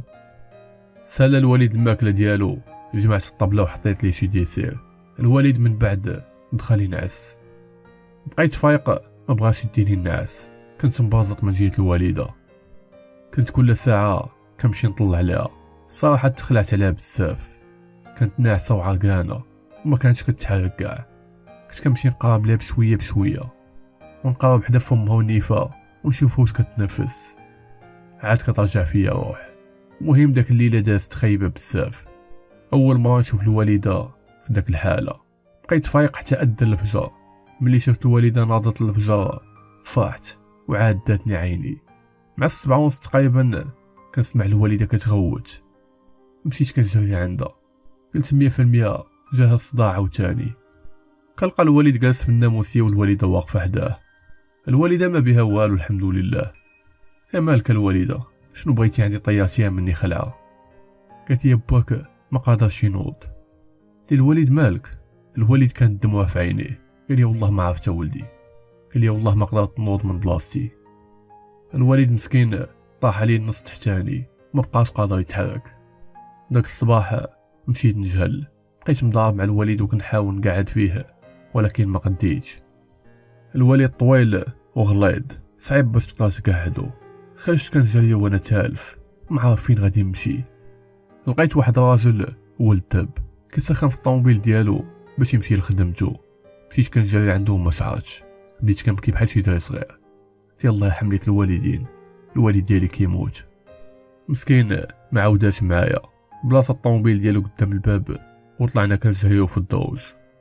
سال الوالد الماكله ديالو، جمعت الطبله وحطيت ليه شي ديسير. الوالد من بعد دخل ينعس. بقيت فايق، ما بغاش يديني النعاس. كنت مبازط من جهه الوالده، كنت كل ساعه كنمشي نطلع عليها. الصراحه تخلعت عليها بزاف، كانت ناعسه وعرقانه وما كانتش كتحرك كاع. كنت كنمشي نقرب ليها بشويه بشويه، ونقرب حدا فمها ونيفا ونشوف واش كتنفس. عاد كترجع فيا روح. المهم داك الليله دازت خايبه بزاف. اول مره نشوف الوالده في داك الحاله. بقيت فايق حتى اذن الفجر. ملي شفت الوالده ناضت الفجر فرحت وعاد داتني عيني. مع السبعة ونص تقريبا كنسمع الوالده كتغوت. مشيت كنجري عندها، قلت مية في المية جاها الصداع عاوتاني. كنلقى الوالد جالس في الناموسيه والوالده واقفه حداه. الوالده ما بها والو الحمد لله. تا مالك الوالده؟ شنو بغيتي عندي؟ طيرتيها مني خلعه. قالت لي باك ما قادرش ينوض. قلت الوالد مالك؟ الوالد كان دموع في عينيه. قال لي والله ما عرفت ولدي. قال لي والله ما قدرت نوض من بلاصتي. الوالد مسكين طاح عليه النص تحتاني، ما بقاش قادر يتحرك. داك الصباح مشيت نجهل، بقيت مضارب مع الوالد وكنحاول نقعد فيه ولكن ما قديتش. الوالد طويل وغليظ، صعيب باش تقدر تقعدو. خرجت كنجري وانا تالف، ما عارف فين غادي نمشي. لقيت واحد راجل ولد دب كيسخن في الطوموبيل ديالو باش يمشي لخدمتو. مشيت كنجري عنده وما شعرتش، بديت كنبكي بحال شي دري صغير. تي الله يرحم ليك الوالدين، الوالد ديالي كيموت مسكين ما عاوداش معايا. بلاصه الطوموبيل ديالو قدام الباب وطلعنا كنجريو في الدوج.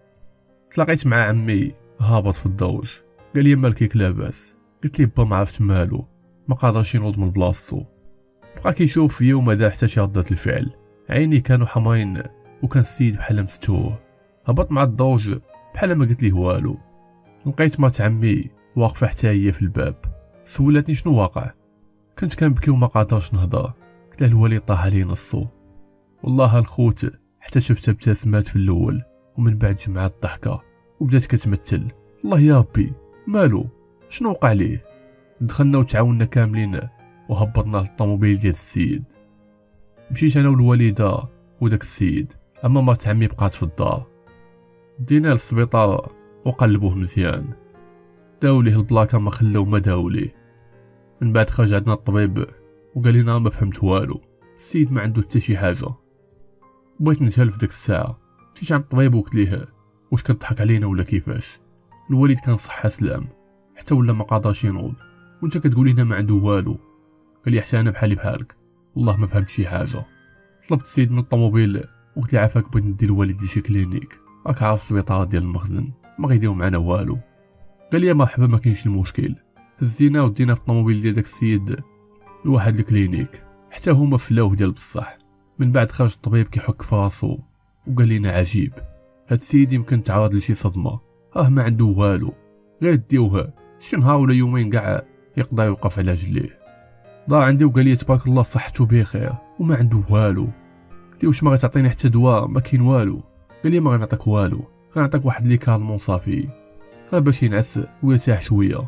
تلاقيت مع عمي هابط في الدوج، قال لي مالك ياك لاباس؟ قلت لي با ما عرفت مالو، ما قادرش ينوض من بلاصتو. بقى كيشوف فيا وما دار حتى شي ردة الفعل. عيني كانوا حمرين وكان السيد بحال مستوه. هبط مع الدوج بحال ما قلت ليه والو. لقيت مرت عمي واقفه حتى هي في الباب، سولاتني شنو واقع. كنت كنبكي وما قادرش نهضر. قلت لها الوالد طاح عليه نصو. والله الخوت حتى شفت ابتسامات في الاول ومن بعد جمعات الضحكه وبدات كتمثل. الله يا ربي مالو شنو وقع ليه؟ دخلنا وتعاوننا كاملين وهبطنا للطوموبيل ديال السيد. مشيت انا والوالده وداك السيد، اما مرت عمي بقات في الدار. دينا للسبيطار وقلبوه مزيان، داو ليه البلاكه ما خلاو ما داو ليه. من بعد خرج عندنا الطبيب وقال لنا ما فهمت والو، السيد ما عنده حتى شي حاجه. بغيت نجهل في ديك الساعه، مشيت عند الطبيب وقلت ليه واش كتضحك علينا ولا كيفاش؟ الوالد كان صحه سلام حتى ولا ما قادرش ينوض، وانت كتقول لنا ما عنده والو. قال لي حتى انا بحالي بحالك والله ما فهمت شي حاجه. طلبت السيد من الطوموبيل وقلت لي عافاك بغيت ندير والدي شي كلينيك، راك عارف السبيطار ديال المخزن ما غيديروا معنا والو. قال لي مرحبا ما كاينش المشكل. هزينا ودينا في الطوموبيل ديال داك السيد لواحد الكلينيك حتى هما فلاوه ديال بصح. من بعد خرج الطبيب كيحك في راسو وقال لنا عجيب، هاد السيد يمكن تعرض لشي صدمه، راه ما عنده والو، غير ديوه شي نهار ولا يومين كاع يقدر يوقف على رجليه. ضاع عندي وقال لي تبارك الله صحته بخير وما عنده والو. قلت له واش ما غتعطيني حتى دواء؟ ما كاين والو. قال لي ما غنعطيك والو، غنعطيك واحد لي كالمون صافي غير باش ينعس ويرتاح شويه.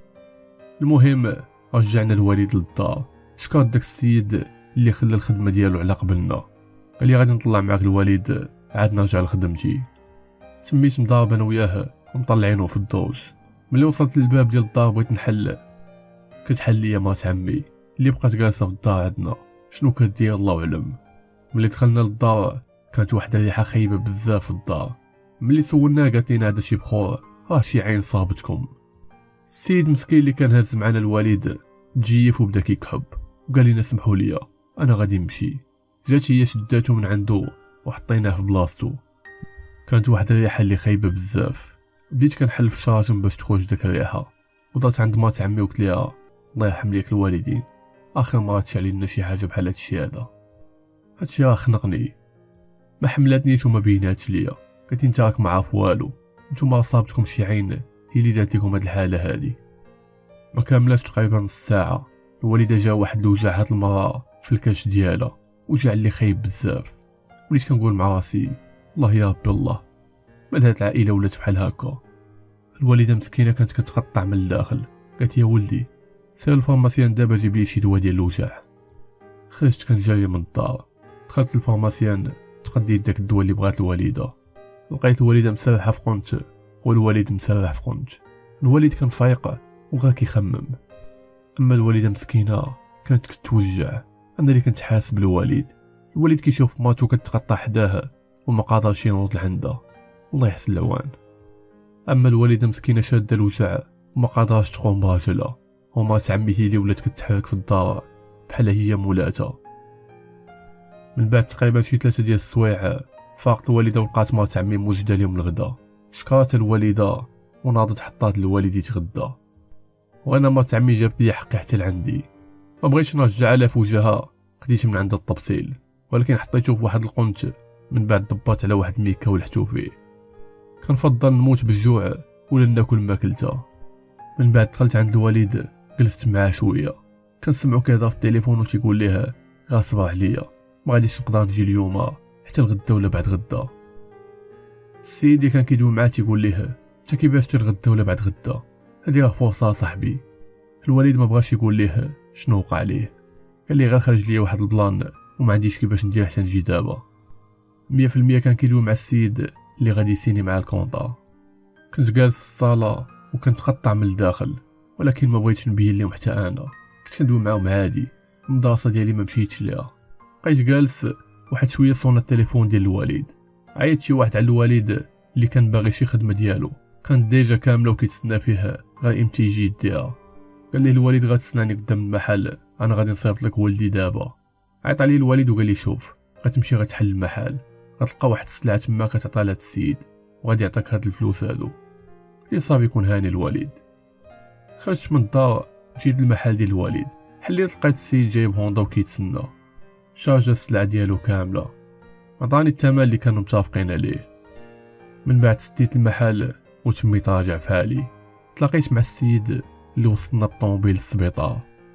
المهم رجعنا الوالد للدار، شكر داك السيد اللي خلى الخدمه ديالو على قبلنا. قال لي غادي نطلع معاك الوالد عاد نرجع لخدمتي. تميت مضارب انا وياه ومطلعينو في الدوج. ملي وصلت للباب ديال الدار بغيت نحل، كتحل ليا مرات عمي اللي بقات جالسه في الدار عندنا. شنو كدير الله اعلم. ملي دخلنا للدار كانت واحد الريحه خايبه بزاف في الدار. ملي سولناها قالت لنا هذا شي بخور، راه شي عين صابتكم. السيد مسكين اللي كان هاز معنا الوالد تجيف وبدا كيكحب وقال لنا سمحوا لي انا غادي نمشي. جات هي شداتو من عنده وحطيناه في بلاصتو. كانت واحد الريحه اللي خايبه بزاف. بديت كنحل في الشراجم باش تخرج داك الريحه، ودرت عند مات عمي وقلت ليها الله يرحم ليك الوالدين، اخر مره تشعل لنا شي حاجه بحال هادشي هذا. هادشي راه خنقني، ما حملاتنيش وما بيناتش ليا. قالت انت راك ما عارف والو، نتوما صابتكم شي عين هي اللي دات لكم هاد الحاله هادي. ما كاملاش تقريبا نص ساعه الوالده جا واحد الوجع هاد المره في الكاش ديالها، وجع اللي خايب بزاف. وليت كنقول مع راسي الله يا ربي الله، مال هاد العائله ولات بحال هكا. الوالده مسكينه كانت كتقطع من الداخل، قالت يا ولدي سير الفارماسيان دابا جيب لي شي دواء ديال الوجع. خرجت كنجري من الدار، دخلت للفارماسيان تقدي داك الدواء اللي بغات الوالده. لقيت الوالده مسرحه في قنت والوالد مسرح في قنت. الوالد كان فايق وغا كيخمم، اما الوالده مسكينه كانت كتوجع. انا اللي كنت حاسب الوالد، الوالد كيشوف ماتو كتقطع حداه وما قادرش ينوض لعندها، الله يحسن العوان. اما الوالده مسكينه شاده الوجع وما قادراش تقوم براجلها، ومات عمي هي اللي ولات كتحرك في الدار بحال هي مولاتها. من بعد تقريبا شي ثلاثه ديال السوايع فاقت الوالده ولقات مات عمي موجده لهم الغدا. شكرات الوالده وناضت حطات الوالد يتغدى، وانا مات عمي جابت لي حقي حتى لعندي. ما بغيتش نرجع لها في وجهها، خديت من عند الطبسيل ولكن حطيته في واحد القنت. من بعد دبرت على واحد الميكا ولحتو فيه. كنفضل نموت بالجوع ولا ناكل ما كلتها. من بعد دخلت عند الوالد جلست معاه شويه، كنسمعو كيهضر في التليفون وتيقول ليه غا صبر عليا ما غاديش نقدر نجي اليوم حتى الغدا ولا بعد غدا. السيد اللي كان كيدوي معاه تيقول ليه انت كيفاش تغدا ولا بعد غدا، هادي راه فرصه صاحبي. الوالد ما بغاش يقول ليه شنو وقع ليه، قال لي غير خرج ليا واحد البلان وما عنديش كيفاش ندير حتى نجي دابا. مية في المية كان كيدوي مع السيد اللي غادي يسيني مع الكونطا. كنت جالس في الصاله وكنت قطع من الداخل، ولكن ما بغيتش نبين لهم حتى انا، كنت كندوي معاهم عادي. المدرسه ديالي ما مشيتش ليها. بقيت جالس واحد شويه صون التليفون ديال الوالد. عيط شي واحد على الوالد اللي كان باغي شي خدمه ديالو، كانت ديجا كامله وكيتسنى فيها غير امتى يجي يديها. قال لي الوالد غتسناني قدام المحل، انا غادي نصيفط لك ولدي دابا. عيط عليه الوالد وقال لي شوف غتمشي غتحل المحل، غتلقى واحد السلعه تما كتعطيها لهاد السيد وغادي يعطيك هاد الفلوس هادو. لي صافي يكون هاني الوالد. خرجت من الدار مشيت للمحل ديال الوالد، حليت لقيت السيد جايب هوندا وكيتسنى، شارجا السلعه ديالو كامله، عطاني الثمن اللي كانوا متفقين عليه. من بعد سديت المحل وتميت راجع فحالي. تلاقيت مع السيد اللي وصلنا بالطوموبيل للسبيطار،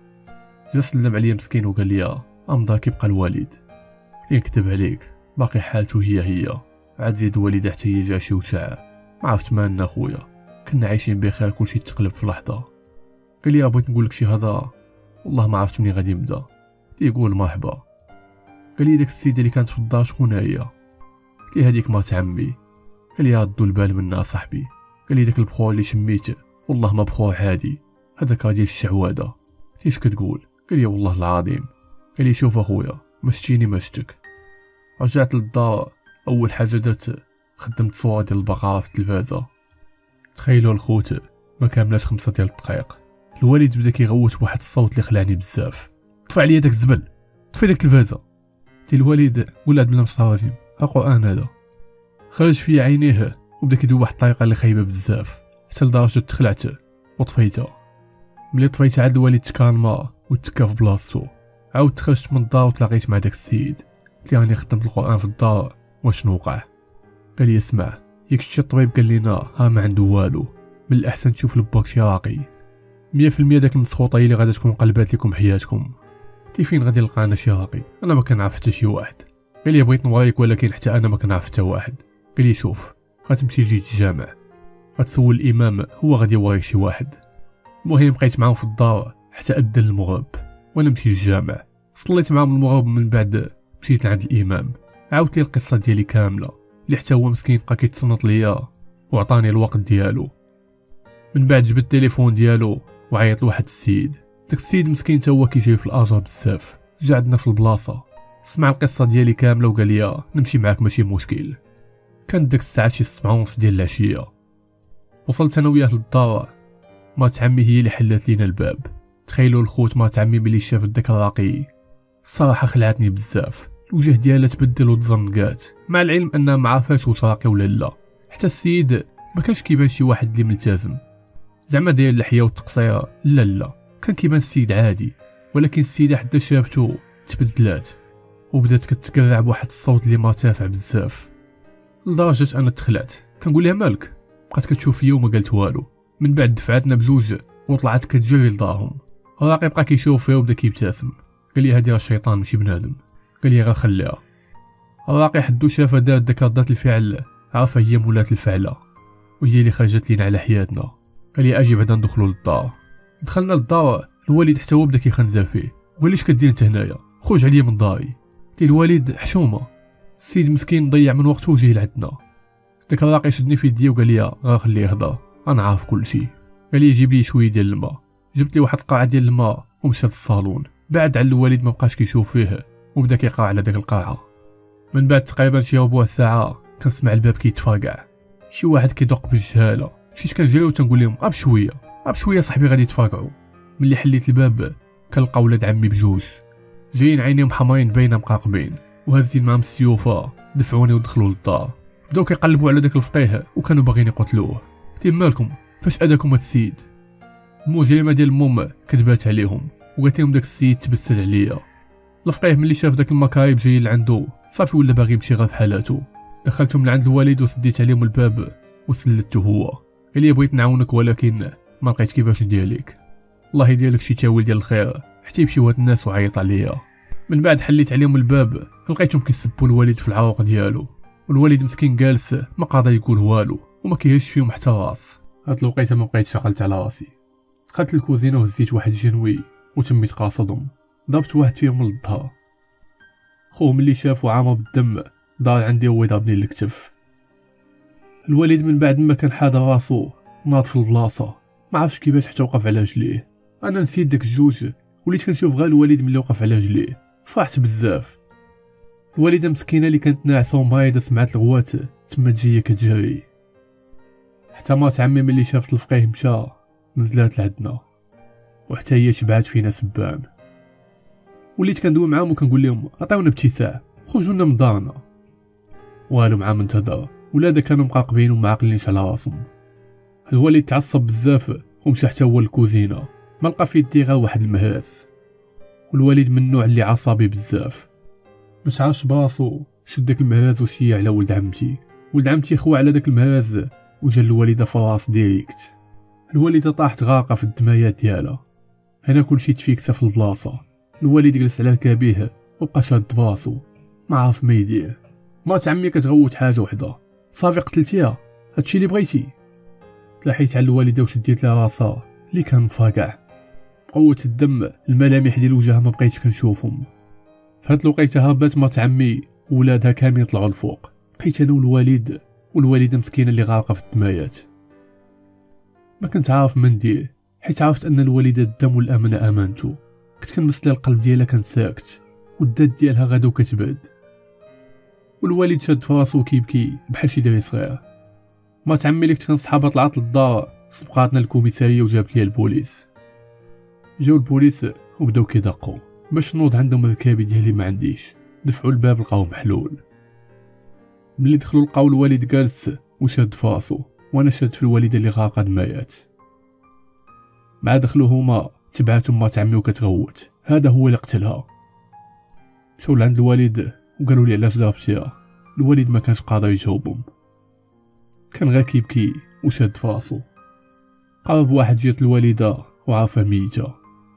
جا سلم عليا مسكين وقال لي امضى كيبقى الوالد. قلت له نكذب عليك باقي حالته هي هي، عاد زيد الوالده حتى هي جا شي وجع، ما عرفت مالنا خويا، كنا عايشين بخير كلشي تقلب في لحظه. قال لي بغيت نقول لك شي هضره والله ما عرفت منين غادي نبدا. تيقول مرحبا. قال لي داك السيده اللي كانت في الدار شكون هي؟ قلت لي هذيك مرت عمي. قال لي ردوا البال منها صاحبي. قال لي داك البخور اللي شميت والله ما بخور عادي، هذاك ديال الشعواده. قلت لي اش كتقول؟ قال لي والله العظيم. قال لي شوف اخويا ما شتيني ما شتك. رجعت للدار، اول حاجه درت خدمت صور ديال البقره في التلفازه. تخيلوا الخوت ما كاملاش خمسة ديال الدقائق الوالد بدا كيغوت بواحد الصوت اللي خلاني بزاف. طفى عليا داك الزبل، طفي داك التلفازه. تي الوالد ولاد بلا مصراجم القران هذا. خرج في عينيه وبدا كيدوي واحد الطريقه اللي خايبه بزاف، حتى لدرجه تخلعت وطفيتها. ملي طفيت عاد الوالد تكالما وتكا في بلاصتو. عاود خرجت من الدار وتلاقيت مع داك السيد. قلت ليه راني خدمت القران في الدار واشنو وقع؟ قال لي اسمع، ياك شتي الطبيب قال لنا ها ما عنده والو، من الاحسن تشوف لباك شي راقي. مية في المية داك المسخوطه اللي غادا تكون قلبات لكم حياتكم. قلت فين غادي نلقى انا شي راقي؟ انا ما كنعرف حتى شي واحد. قال لي بغيت نوريك ولكن حتى انا ما كنعرف حتى واحد. قال لي شوف غتمشي تجي الجامع، غتسول الامام هو غادي يوريك شي واحد. المهم بقيت معاهم في الدار حتى أذن المغرب وانا مشيت للجامع، صليت معاهم المغرب. من بعد مشيت لعند الامام، عاودت لي القصه ديالي كامله اللي حتى هو مسكين بقى كيتصنت ليا وعطاني الوقت ديالو. من بعد جبت التليفون ديالو وعيط لواحد السيد. داك السيد مسكين تا هو كيجي في الاجر بزاف، جا عندنا في البلاصه سمع القصه ديالي كامله وقال لي نمشي معاك ماشي مشكل. كانت ديك الساعه شي سبعة ونص ديال العشيه. وصلت انا وياه للدار، مات عمي هي اللي حلات لينا الباب. تخيلوا الخوت مات عمي ملي شافت داك الراقي الصراحه خلعتني بزاف، الوجه ديالها تبدل وتزنقات، مع العلم انها ما عرفاش واش راقي ولا لا. حتى السيد ما كانش كيبان شي واحد اللي ملتزم، زعما داير اللحيه والتقصير، لا لا كان كيبان السيد عادي. ولكن السيده حتى شافته تبدلات وبدات كتكرع بواحد الصوت اللي مرتفع بزاف، لدرجه انا تخلعت. كنقول لها مالك؟ بقات كتشوف فيا وما قالت والو. من بعد دفعتنا بجوج وطلعت كتجري لدارهم. الراقي بقى كيشوف فيها وبدا كيبتسم. قال لي هادي راه الشيطان ماشي بنادم. قال لي غير خليها. الراقي حدو شافها دارت داك ردة الفعل، عرفها هي مولات الفعله وهي اللي خرجت لينا على حياتنا. قال لي اجي بعدا ندخلوا للدار. دخلنا للدار، الوالد حتى هو بدا كيخنزر فيه. وليش كدير انت هنايا؟ خرج عليا من داري. قلت الوالد حشومه، السيد مسكين ضيع من وقته وجيه لعندنا. داك الراقي شدني في يدي وقال لي غا خليه يهضر، انا عارف كل شيء. قال لي جيب لي شويه ديال الماء. جبت لي واحد القاعه ديال الماء ومشيت للصالون. بعد على الوالد ما بقاش كيشوف فيه وبدا كيقرا على داك القاعه. من بعد تقريبا شي ربع ساعه كنسمع الباب كيتفاقع، شي واحد كيدق بالجهاله. مشيت كنجري وتنقول لهم اب شويه اب شويه صاحبي غادي يتفاقعوا. ملي حليت الباب كنلقى ولاد عمي بجوج جايين عينيهم حمرين باينه مقاقبين وهازين معاهم السيوفه، دفعوني ودخلوا للدار. بداو كيقلبوا على داك الفقيه وكانوا باغيين يقتلوه. قلت مالكم فاش اداكم هاد السيد؟ المجرمه ديال المهم كذبات عليهم وقالت لهم داك السيد تبسل عليا. الفقيه ملي شاف داك المكايب جايين لعندو صافي ولا باغي يمشي غير في حالاتو. دخلتهم لعند الوالد وسديت عليهم الباب وسلته هو. قال لي بغيت نعاونك ولكن ما لقيت كيفاش ندير لك. الله يدير لك شي تاويل ديال الخير حتى يمشيو هاد الناس وعيط عليا. من بعد حليت عليهم الباب لقيتهم كيسبوا الوالد في العروق ديالو، والوالد مسكين جالس ما قادر يقول والو وما كيهش فيهم حتى راس. هاد الوقيته ما بقيتش شغلت على راسي. دخلت الكوزينه وهزيت واحد الجنوي وتميت قاصدهم. ضربت واحد فيهم من الظهر. خوه ملي شافو عامر بالدم دار عندي هو يضربني للكتف. الوالد من بعد ما كان حاد راسو ناض في البلاصه، ما عرفش كيفاش حتى وقف على رجليه. انا نسيت داك الجوج، وليت كنشوف غير الوالد ملي وقف على رجليه. فرحت بزاف. الوالده مسكينه اللي كانت ناعسه ومريضه سمعت الغوات تما جايه كتجري. حتى مرت عمي ملي شافت الفقيه مشى نزلات لعندنا وحتى هي شبعات فينا سبان. وليت كندوي معاهم وكنقول لهم عطيونا باتساع، خرجوا لنا من دارنا. والو مع من تهضر، ولاده كانوا مقاقبين وما عاقلينش على راسهم. الوالد تعصب بزاف ومشى حتى هو للكوزينه، ما لقى في يديه غير واحد المهاز. والوالد من النوع اللي عصبي بزاف، باش عاش براسو شد داك المهاز وشيع على ولد عمتي. ولد عمتي خوا على داك المهاز وجا الوالده في الراس ديريكت. الوالده طاحت غارقه في الدمايات ديالها. هنا كلشي تفيكسا في البلاصه. الوالد جلس على كابيه وبقى شاد براسو ما عارف ما يدير. مرات عمي كتغوت حاجه وحده، صافي قتلتيها هادشي اللي بغيتي. تلاحيت على الوالده وشديت لها راسها اللي كان مفاقع بقوه الدم. الملامح ديال وجهها ما بقيتش كنشوفهم. في هاد الوقيته هبات مرات عمي وولادها كاملين طلعوا الفوق. بقيت انا والوالد والوالده مسكينه اللي غارقه في الدمايات. ما كنت عارف ما ندير، حيت عرفت ان الوالده الدم والامانه امانته. كنت كنمس لها القلب ديالها كان ساكت والدات ديالها غدا وكتبعد. والوالد شاد في راسو كيبكي بحال شي دري صغير. مرات عمي اللي كنت كنصحابها طلعت للدار سبقاتنا الكوميساريه وجابت لي البوليس. جاو البوليس وبداو كيدقوا باش نوض عندهم الركابي ديالي ما عنديش. دفعوا الباب لقاوه محلول. ملي دخلوا لقاو الوالد جالس وشاد في راسو وانا شاد في الوالده اللي غارقه دمايات. مع دخلوا هما تبعاتهم مرات عمي وكتغوت هذا هو اللي قتلها. مشاو لعند الوالد وقالوا لي علاش ضربتيها. الوالد ما كانش قادر يجاوبهم، كان غير كيبكي وشاد في راسو. قرب واحد جات الوالده وعارفه ميته.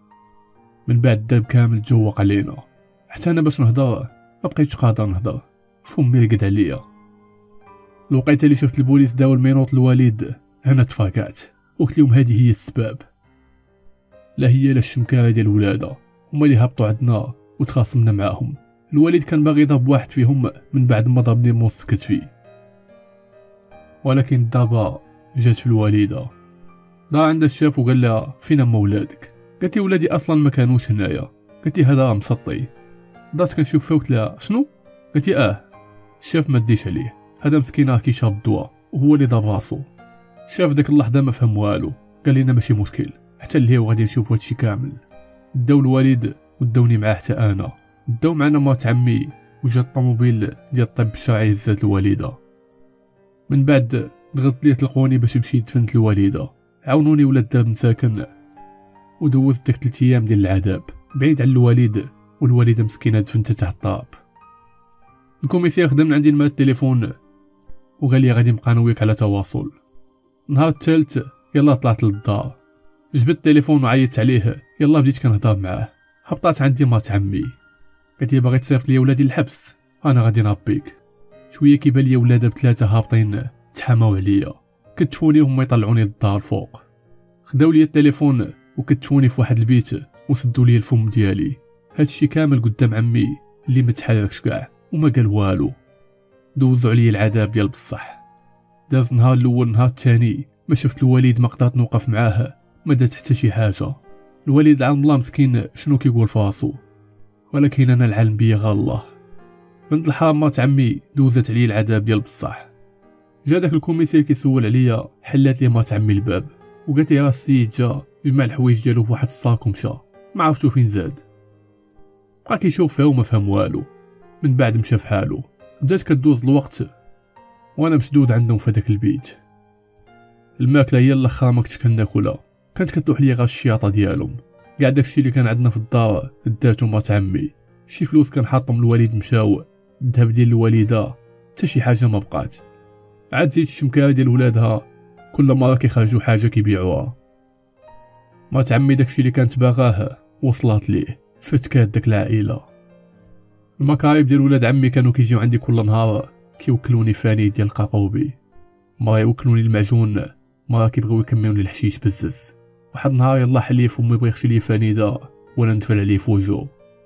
من بعد الدرب كامل تجوق علينا، حتى انا باش نهضر ما بقيتش قادر نهضر، فمي رقد عليا. الوقيته اللي شفت البوليس داو المينوط الوالد هنا تفاقعت وقلت لهم هذه هي السباب. لا هي لا الشمكاره ديال الولاده هما اللي هبطوا عندنا وتخاصمنا معاهم. الوالد كان باغي يضرب واحد فيهم من بعد ما ضربني موس في كتفي، ولكن الضربه جات في الوالده. ضا عندها الشاف وقال لها فين هما ولادك؟ قالت لي ولادي اصلا ما كانوش هنايا. قالت لي هذا مسطي. ضات كنشوف فيه وقلت لها شنو؟ قالت لي اه الشاف ما ديش عليه، هذا مسكين راه كيشرب الدواء وهو اللي ضرب راسو. شاف داك اللحظه ما فهم والو، قال لنا ماشي مشكل حتى اللي هو غادي نشوف هادشي كامل. داو الوالد وداوني معاه حتى انا. داو معنا مرات عمي وجات الطوموبيل ديال الطب الشرعي هزات الوالده. من بعد ضغطت ليه تلقوني باش نمشي دفنت الوالده. عاونوني ولاد الدرب مساكن ودوزت داك ثلاث ايام ديال العذاب بعيد على الوالد والوالده مسكينه دفنتها تحت الطاب. الكوميسير خدم عندي مع التليفون وقال لي غادي نبقى انا وياك على تواصل. نهار الثالث يلا طلعت للدار، جبت التليفون وعيطت عليه. يلا بديت كنهضر معاه. هبطات عندي مرات عمي قالت لي باغي تصيفط لي ولادي الحبس، انا غادي نربيك. شويه كيبان لي ولاده بثلاثه هابطين تحاماو عليا كتفوني وهما يطلعوني للدار الفوق. خداو لي التليفون وكتفوني في واحد البيت وسدوا لي الفم ديالي. هادشي كامل قدام عمي اللي ما تحركش كاع وما قال والو. دوزوا عليا العذاب ديال بصح. داز نهار الاول، نهار الثاني ما شفت الوالد، ما قدرت نوقف معاه، ما دات حتى شي حاجه. الوالد عام الله مسكين شنو كيقول فاسو، ولكن انا العلم بيا غير الله. بنت الحرام مرات عمي دوزت عليا العذاب ديال بصح. جا داك الكوميسير كيسول عليا، حلات لي مرات عمي الباب وقالت لي راه السيد جا جمع الحوايج ديالو في واحد الصاك ومشى، ما عرفتو فين زاد. بقى كيشوف فيها وما فهم والو. من بعد مشى في حالو. بدات كدوز الوقت وانا مشدود عندهم في هذاك البيت. الماكله هي الاخر ما كنتش كناكلها، كانت كتلوح ليا غير الشياطه ديالهم. كاع داكشي اللي كان عندنا في الدار داتو مرات عمي. شي فلوس كان حاطهم الوالد مشاو، الذهب ديال الوالده حتى شي حاجه ما بقات. عاد زيد الشمكاره ديال ولادها كل مره كيخرجوا حاجه كيبيعوها. مرات عمي داكشي اللي كانت باغاه وصلات ليه، فتكات داك العائله. المكاريب ديال ولاد عمي كانوا كيجيو عندي كل نهار كيوكلوني فاني ديال القاقوبي، مرة يوكلوني المعجون، مرة كيبغيو يكملوني الحشيش بزز. واحد النهار يلاه حليف امي بغا يخشي لي فانيده وانا ندفل عليه فوجو.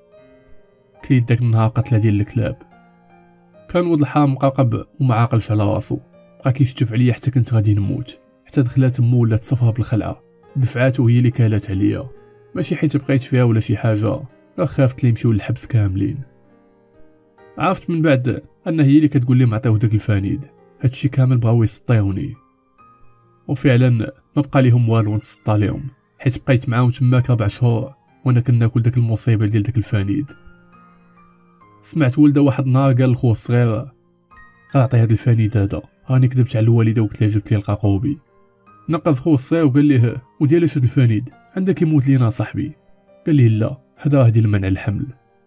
كليت داك النهار قتله ديال الكلاب. كان ولد الحرام مقاقب وما عاقلش على راسو، بقى كيشتف عليا حتى كنت غادي نموت. حتى دخلات امو ولات صفها بالخلعه، دفعاتو هي اللي كالات عليا، ماشي حيت بقيت فيها ولا شي حاجه، لا خافت لي نمشيو للحبس كاملين. عرفت من بعد ان هي اللي كتقول لي معطيو داك الفانيد. هادشي كامل بغاو يسطيوني، وفعلا ما بقى ليهم والو نتسطى ليهم، حيت بقيت معاهم تماك ربع شهور وانا كناكل داك المصيبه ديال داك الفانيد. سمعت ولده واحد النهار قال لخوه الصغير، عطي هاد الفانيد هذا، راني كذبت على الوالده وقلت لها جبت لي القاقوبي. نقص خوه الصغير وقال ليه، وديالاش هاد الفانيد عندك يموت لينا صاحبي؟ قال لي لا، هذا راه ديال منع الحمل.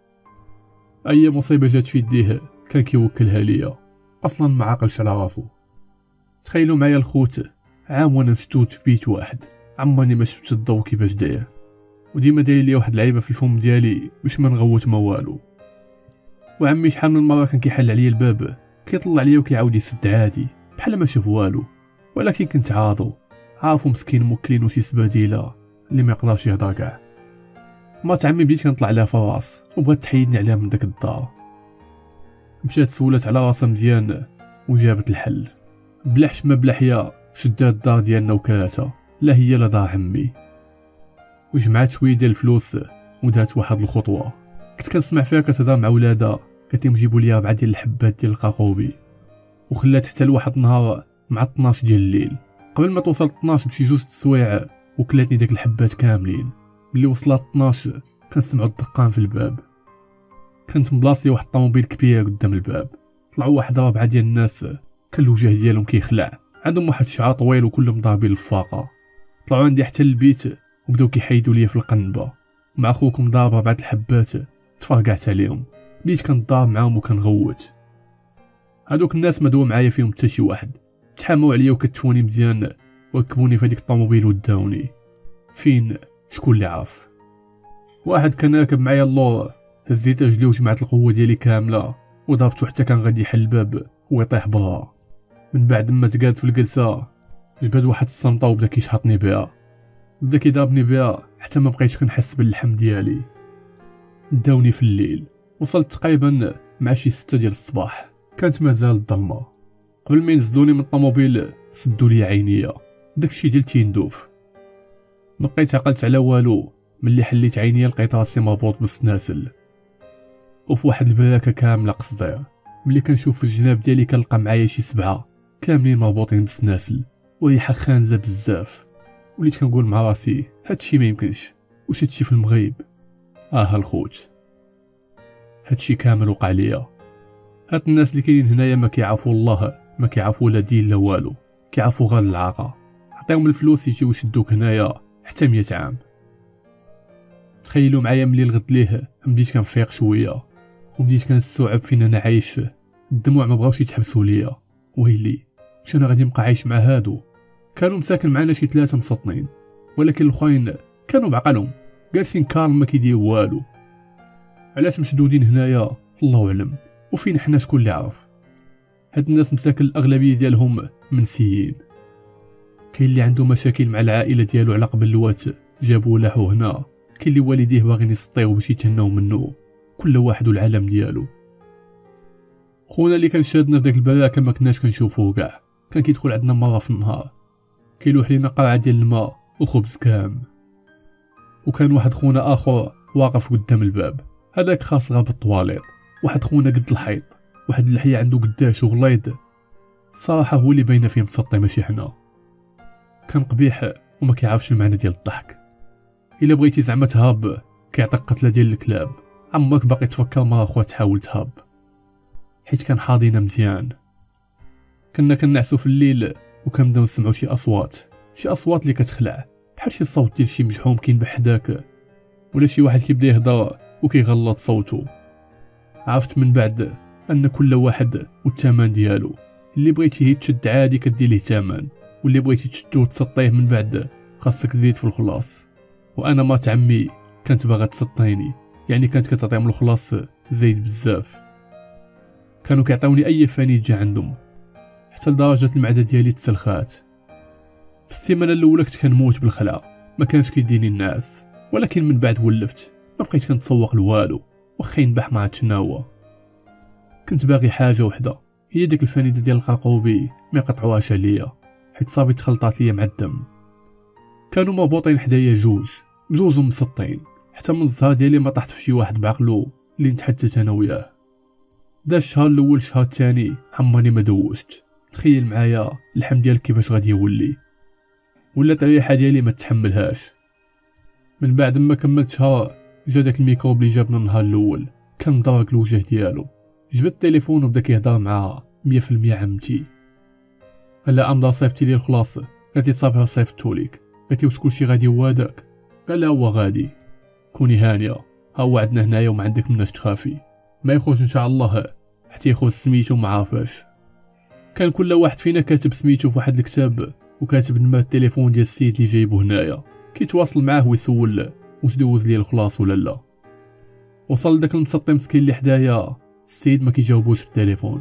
اي مصيبه جات في يديه كان كيوكلها ليا، اصلا ما عاقلش على راسو. تخيلوا معايا الخوت، عام وانا مشدود في بيت واحد، عمرني ما شفت الضو كيفاش داير، وديما داير لي واحد العيبه في الفم ديالي باش ما نغوت ما والو. وعمي شحال من مره كان كيحل عليا الباب، كيطلع عليا وكيعاود يسد عادي بحال ما شاف والو، ولكن كنت عاضو، عارفو مسكين موكلينو شي سباديله اللي ما يقدرش يهضر كاع. مرات عمي بديت كنطلع عليها في الراس وبغات تحيدني عليها من داك الدار. مشات سولات على راسها مزيان وجابت الحل. بلا حشمه بلا حيا شدات الدار ديالنا وكالاتها، لا هي لا دار عمي، وجمعات شويه ديال الفلوس ودات واحد الخطوه. كنت كنسمع فيها كتهضر مع ولادها، قالت لهم جيبوا لي ربعه ديال الحبات ديال القاقوبي، وخلات حتى لواحد النهار مع اثناش ديال الليل، قبل ما توصل اثناش بشي جوج السوايع وكلاتني داك الحبات كاملين. ملي وصلت اثناش كنسمعوا الدقان في الباب. كانت مبلاصيه واحد الطوموبيل كبير قدام الباب، طلعوا واحد ربعه ديال الناس كان الوجه ديالهم كيخلع، عندهم واحد الشعر طويل وكلهم ضاربين الفاقه. طلعوا عندي حتى للبيت وبداو كيحيدوا ليا في القنبه. مع خوكم ضارب ربعه الحبات، تفرقعت عليهم، بديت كنضارب معاهم وكنغوت. هادوك الناس ما دوا معايا فيهم حتى شي واحد، تحاموا عليا وكتفوني مزيان وركبوني في هذيك الطوموبيل وداوني. فين؟ شكون اللي عارف؟ واحد كان راكب معايا اللور، هزيت رجلي وجمعت القوه ديالي كامله وضربتو حتى كان غادي يحل الباب ويطيح برا. من بعد ما تقاد في الجلسه جبد واحد الصمطه وبدا كيشحطني بها، بدا كيضربني بها حتى ما بقيتش كنحس باللحم ديالي. داوني في الليل، وصلت تقريبا مع شي ستة ديال الصباح، كانت مازال الظلمه. قبل ما ينزلوني من الطوموبيل سدوا لي عينيا، داكشي ديال تيندوف. ما بقيت عقلت على والو، ملي حليت عينيا لقيت راسي مربوط بالسناسل وفي واحد البراكه كامله قصدير. ملي كنشوف في الجناب ديالي كنلقى معايا شي سبعه كاملين مربوطين بالسناسل وريحه خانزه بزاف. وليت كنقول مع راسي هادشي ما يمكنش، واش هادشي في المغرب؟ اه الخوت، هادشي كامل وقع ليا. هاد الناس اللي كاينين هنايا ما كيعرفوا الله، ما كيعرفوا لا دين لا والو، كيعرفوا غير العاقه. عطيهم الفلوس يجيو يشدوك هنايا حتى مية عام. تخيلوا معايا ملي الغد ليه بديت كنفيق شويه وبديت كنستوعب فين انا عايش. الدموع ما بغاوش يتحبسوا ليا، ويلي واش انا غادي نبقى عايش مع هادو؟ كانوا مساكن معنا شي ثلاثه مسطنين، ولكن الاخرين كانوا بعقلهم جالسين كالم ما كيديروا والو. علاش مشدودين هنايا الله اعلم، وفين حنا شكون اللي عرف؟ هاد الناس مساكن الاغلبيه ديالهم منسيين. كاين اللي عنده مشاكل مع العائله ديالو على قبل الوات جابوه لاحو هنا، كاين اللي والديه باغيين يسطيو باش يتهناو منو، كل واحد والعالم ديالو. خونا اللي كان شادنا في داك البلاء كان ما كناش كنشوفوه كاع، كان كيدخل عندنا مره في النهار كيلوح لينا قرعه ديال الماء وخبز كام. وكان واحد خونا اخر واقف قدام الباب، هذاك خاص غا بالطواليط. واحد خونا قد الحيط، واحد اللحيه عنده قداش وغليظ، الصراحه هو اللي باينه فيه مسطي ماشي حنا. كان قبيح وما كيعرفش المعنى ديال الضحك. الا بغيتي زعما تهاب كيعطيك قتله ديال الكلاب، عمرك باقي تفكر مره اخرى تحاول تهاب، حيت كان حاضينا مزيان. كنا كنعسو في الليل وكنبداو نسمعو شي اصوات، شي اصوات اللي كتخلع، بحال شي صوت ديال شي مجحوم كاين بحداك، ولا شي واحد كيبدا يهضر وكيغلط صوتو. عرفت من بعد ان كل واحد والثمن ديالو، اللي بغيتيه تشد عادي كدير ليه ثمن، واللي بغيتي تشدو وتسطيه من بعد خاصك تزيد في الخلاص. وانا مات عمي كانت باغا تسطيني، يعني كانت كتعطيهم الخلاص زايد بزاف. كانوا كيعطيوني اي فاني جا عندهم، حتى لدرجه المعده ديالي تسلخات. في السيمانه الاولى كنت كنموت بالخلع، ما كانش كيديني الناس، ولكن من بعد ولفت ما بقيت كنتسوق لوالو، واخا ينبح ما عرفتش شناهو. كنت باغي حاجه وحده، هي ديك الفانيده ديال القاقوبي ما يقطعوهاش عليا، حيت صافي تخلطات ليا مع الدم. كانوا مربوطين حدايا جوج بجوج مسطين، حتى من الزهر ديالي ما طحت في شي واحد بعقلو اللي نتحدثت انا وياه. دا الشهر الاول الشهر الثاني عمرني ما دوشت. تخيل معايا اللحم ديالك كيفاش غادي يولي، ولات الريحه ديالي ما تحملهاش. من بعد ما كملت شهر جا داك الميكروب اللي جابنا النهار الاول، كان مدرك الوجه ديالو. جبت التليفون وبدا كيهضر معاها مية في المية عمتي. قال امضى صيفطتي لي الخلاص، قالت لي صافي صيفطتو ليك، قالت لي واش كلشي غادي هو هذاك؟ قال لها هو غادي. كوني هانيه، ها هو عندنا هنايا وما عندك مناش تخافي، ما يخرج ان شاء الله حتى يخرج سميتو ما عارفاش. كان كل واحد فينا كاتب سميتو في واحد الكتاب وكاتب نمرة التليفون ديال السيد اللي جايبو هنايا، كيتواصل معاه ويسول واش دوز ليه الخلاص ولا لا. وصل داك المسطي مسكين اللي حدايا، السيد ما كيجاوبوش في التليفون،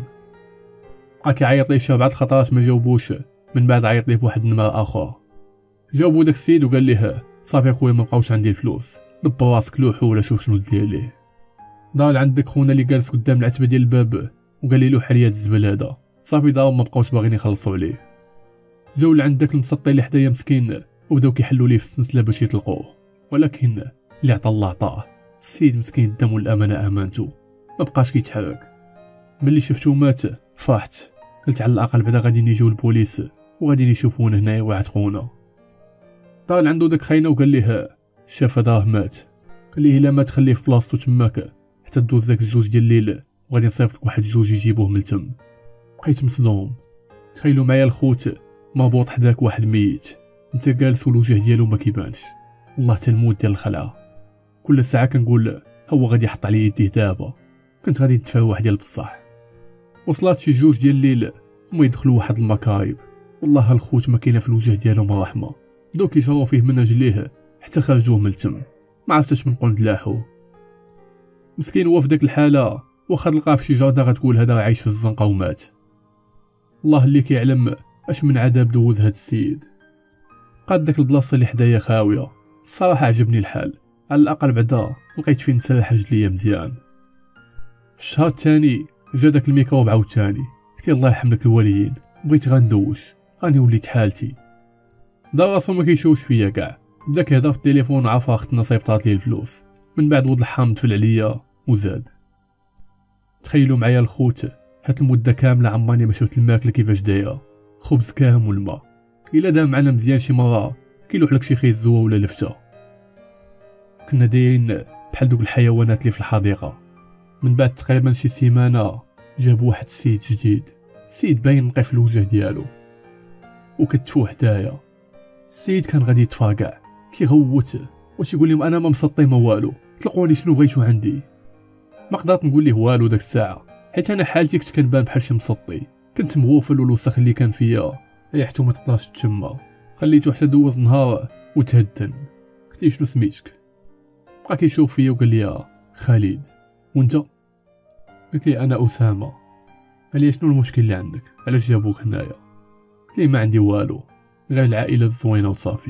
بقى كيعيط ليه سبعة الخطرات ما جاوبوش. من بعد عيط ليه بواحد النمر اخر، جاوبو داك السيد وقال ليه صافي خويا ما بقاوش عندي الفلوس، دبر راسك لوحو ولا شوف شنو دير ليه. دار عندك خونا اللي جالس قدام العتبه ديال الباب وقال لي لوح عليا الزبل هذا، صافي داو ما بقاوش باغيين يخلصوا عليه. جاو لعندك المسطي اللي حدايا مسكين وبداو كيحلوا ليه في السلسله باش يطلقوه، ولكن اللي عطا الله عطاه. السيد مسكين الدم والامانه امانته، ما بقاش كيتحرك. ملي شفتو مات فرحت، قلت على الاقل بعدا غادي يجيو البوليس وغادي يشوفونا هنايا ويعتقونا. طال عنده داك خاينه وقال ليه شاف هذا راه مات، قال ليه الا مات خليه في بلاصتو تماك حتى دوز داك الجوج ديال الليل وغادي نصيفط لك واحد الجوج يجيبوه من التم. بقيت مصدوم. تخيلوا معايا الخوت مربوط حداك واحد ميت، انت جالس والوجه ديالو ما كيبانش، والله حتى الموت ديال الخلعه. كل ساعه كنقول هو غادي يحط عليا يديه دابا، كنت غادي نتفاوح ديال بصح. وصلات شي جوج ديال الليل هما يدخلوا واحد المكايب، والله الخوت ما كاينه في الوجه ديالهم رحمه، بداو كيجروا فيه من رجليه حتى خرجوه من التم، ما عرفتش من نقول ندلاحو. مسكين هو في داك الحاله واخا تلقاه في شي جرده غتقول هذا عايش في الزنقه ومات. الله اللي كيعلم اش من عذاب دوز هاد السيد. قاد داك البلاصه اللي حدايا خاويه، الصراحه عجبني الحال، على الاقل بعدا لقيت فين نسرح رجليا مزيان. في الشهر الثاني جا داك الميكروب عاوتاني، قلت الله يرحم لك الوالدين، بغيت غندوش راني وليت حالتي. دار راسو ما كيشوفش فيا كاع، بدا كيهضر في التليفون وعرف اختنا صيفطات ليه الفلوس. من بعد ولد الحرام تفل عليا وزاد. تخيلوا معايا الخوت هاد المده كامله عمرني ما شفت الماكله كيفاش دايره، خبز كامل والماء، الا دام معنا مزيان شي مره كيلوح لك شي خيز زوا ولا لفته. كنا دايرين بحال دوك الحيوانات اللي في الحديقه. من بعد تقريبا شي سيمانه جابوا واحد السيد جديد، السيد باين نقي في الوجه ديالو وكتفو حدايا. السيد كان غادي يتفاقع كيغوت واش يقول لهم انا ما مسطي ما والو، طلقوني شنو بغيتو عندي. ما قدرت نقول ليه والو داك الساعه، حيت انا حالتي كنت كنبان بحال شي مسطي، كنت مغوفل والوسخ اللي كان فيا ريحتو ما تقدرش تشمى. خليتو حتى دوز نهار وتهدن. قلت ليه شنو سميتك؟ بقى كيشوف فيا وقال لي خالد. وانت؟ قلت لي انا اسامه. قال لي شنو المشكل اللي عندك، علاش جابوك هنايا؟ قلت لي ما عندي والو، غير العائله الزوينه وصافي.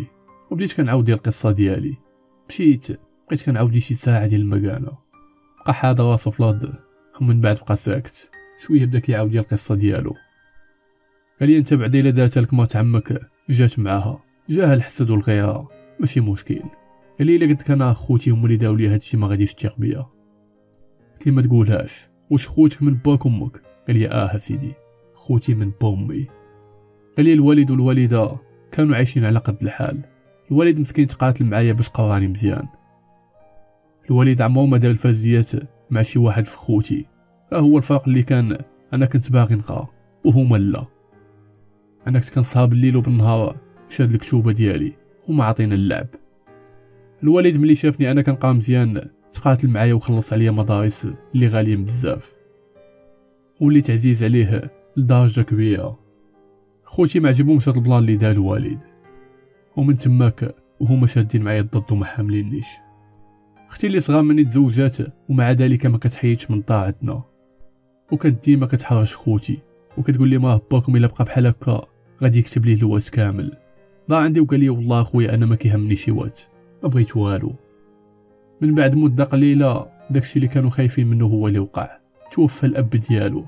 وبديت كنعاود ديال القصه ديالي. مشيت بقيت كنعاود لي شي ساعه ديال المكانه، بقى حاضر راسو في الارض، ومن بعد بقى ساكت شويه بدا كيعاود ديال القصه ديالو. قال لي انت بعدا الا دارتها لك مرت عمك جات معاها، جاها الحسد والغيره ماشي مشكل. قال لي الا قلت لك انا خوتي هما اللي داو لي هادشي ما غاديش تثق بيا. قلت لي ما تقولهاش، واش خوتك من باك امك؟ قال لي اه سيدي خوتي من بامي. قال لي الوالد والوالده كانوا عايشين على قد الحال. الوالد مسكين تقاتل معايا باش قراني مزيان، الوالد عمرو ما دار الفازيات مع شي واحد في خوتي. ها هو الفرق اللي كان، انا كنت باغي نقرا وهما لا. انا كنت كنسهر بالليل وبالنهار شاد الكتوبه ديالي وما عطينا اللعب. الوالد ملي شافني انا كنقرا مزيان تقاتل معايا وخلص عليا مدارس اللي غاليين بزاف، وليت عزيز عليه لدرجه كبيره. خوتي ما عجبهمش هاد البلان اللي دار الوالد، ومن تماك وهما شادين معايا الضد وما حاملينيش. اختي اللي صغار مني تزوجات ومع ذلك ما كتحيدش من طاعتنا، وكانت ديما كتحرج خوتي وكتقول لي ما باكم الا بقى بحال هكا غادي يكتب ليه الوات كامل. ضاع عندي وقال لي والله اخويا انا ما كيهمني شي وات، ما بغيت والو. من بعد مده قليله داكشي اللي كانوا خايفين منه هو اللي وقع، توفى الاب ديالو.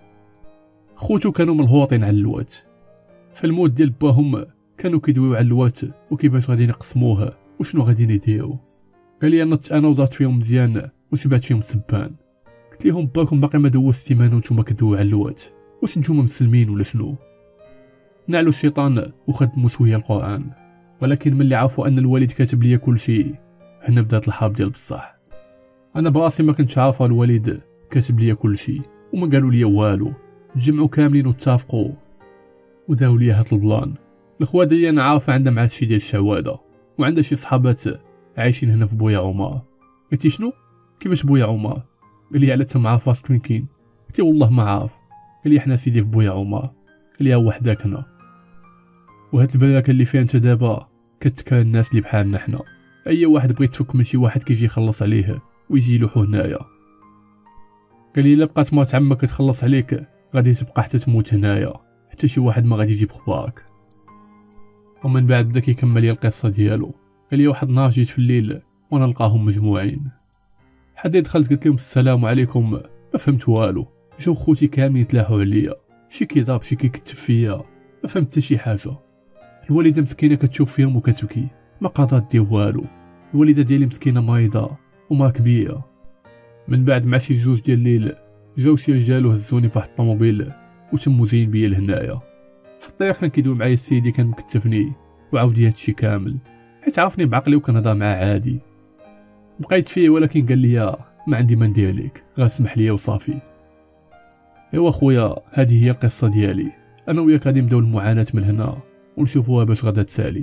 خوتو كانوا ملهوطين على الوات، فالموت ديال باهم كانوا كيدويو على الوات وكيفاش غادي نقسموه وشنو غادي نديرو. قال لي نط انا وضرت فيهم مزيان وشبعت فيهم سبان. قلت لهم باكم باقي ما دوز السيمانه وانتوما كدويو على الوات، واش نتوما مسلمين ولا شنو؟ نعلو الشيطان وخدموا شويه القران، ولكن ملي عرفوا ان الوالد كاتب ليا كل شيء هنا بدات الحرب ديال بصح. انا براسي ما كنتش عارفه الوالد كاتب ليا كل شيء وما قالوا لي والو. تجمعوا كاملين واتفقوا وداو لي هاد البلان. الخوا ديالي انا عارفه عندها مع هادشي ديال الشواده، وعندها شي صحابات عايشين هنا في بويا عمر. قلتي شنو؟ كيفاش بويا عمر؟ قال لي على تا ما عارف راسك وين كاين؟ قلت والله ما عارف. قال لي حنا سيدي في بويا عمر. قال لي ها وحدك هنا، وهاد البلاكه اللي فيها انت دابا كتكال الناس اللي بحالنا حنا. اي واحد بغيت تفك من شي واحد كيجي يخلص عليه ويجي يلوحو هنايا. قال لي الا بقات مرات عمك كتخلص عليك غادي تبقى حتى تموت هنايا، حتى شي واحد ما غادي يجيب خبارك. ومن بعد بدا كيكمل لي القصه ديالو. قال لي واحد النهار جيت في الليل وانا نلقاهم مجموعين. حدي دخلت قلت لهم السلام عليكم، ما فهمت والو. جاو خوتي كاملين يتلاحوا عليا، شي كيضرب شي كيكتب فيا، ما فهمت حتى شي حاجه. الوالده مسكينه كتشوف فيهم وكتبكي، ما قادره دير والو. الوالده ديالي مسكينه مريضه وما كبيره. من بعد مع شي جوج ديال الليل جاو شي رجال وهزوني في واحد الطوموبيل وتموا جايين بيا لهنايا. في الطريق كان كيدوي معايا السيدي كان مكتفني وعاود لي هادشي كامل، حيت عرفني بعقلي وكنهضر معاه عادي. بقيت فيه ولكن قال لي ما عندي ما ندير لك، غير سمح لي وصافي. ايوا خويا هذه هي القصه ديالي، انا وياك غادي نبداو المعاناه من هنا ونشوفوها باش غادا تسالي.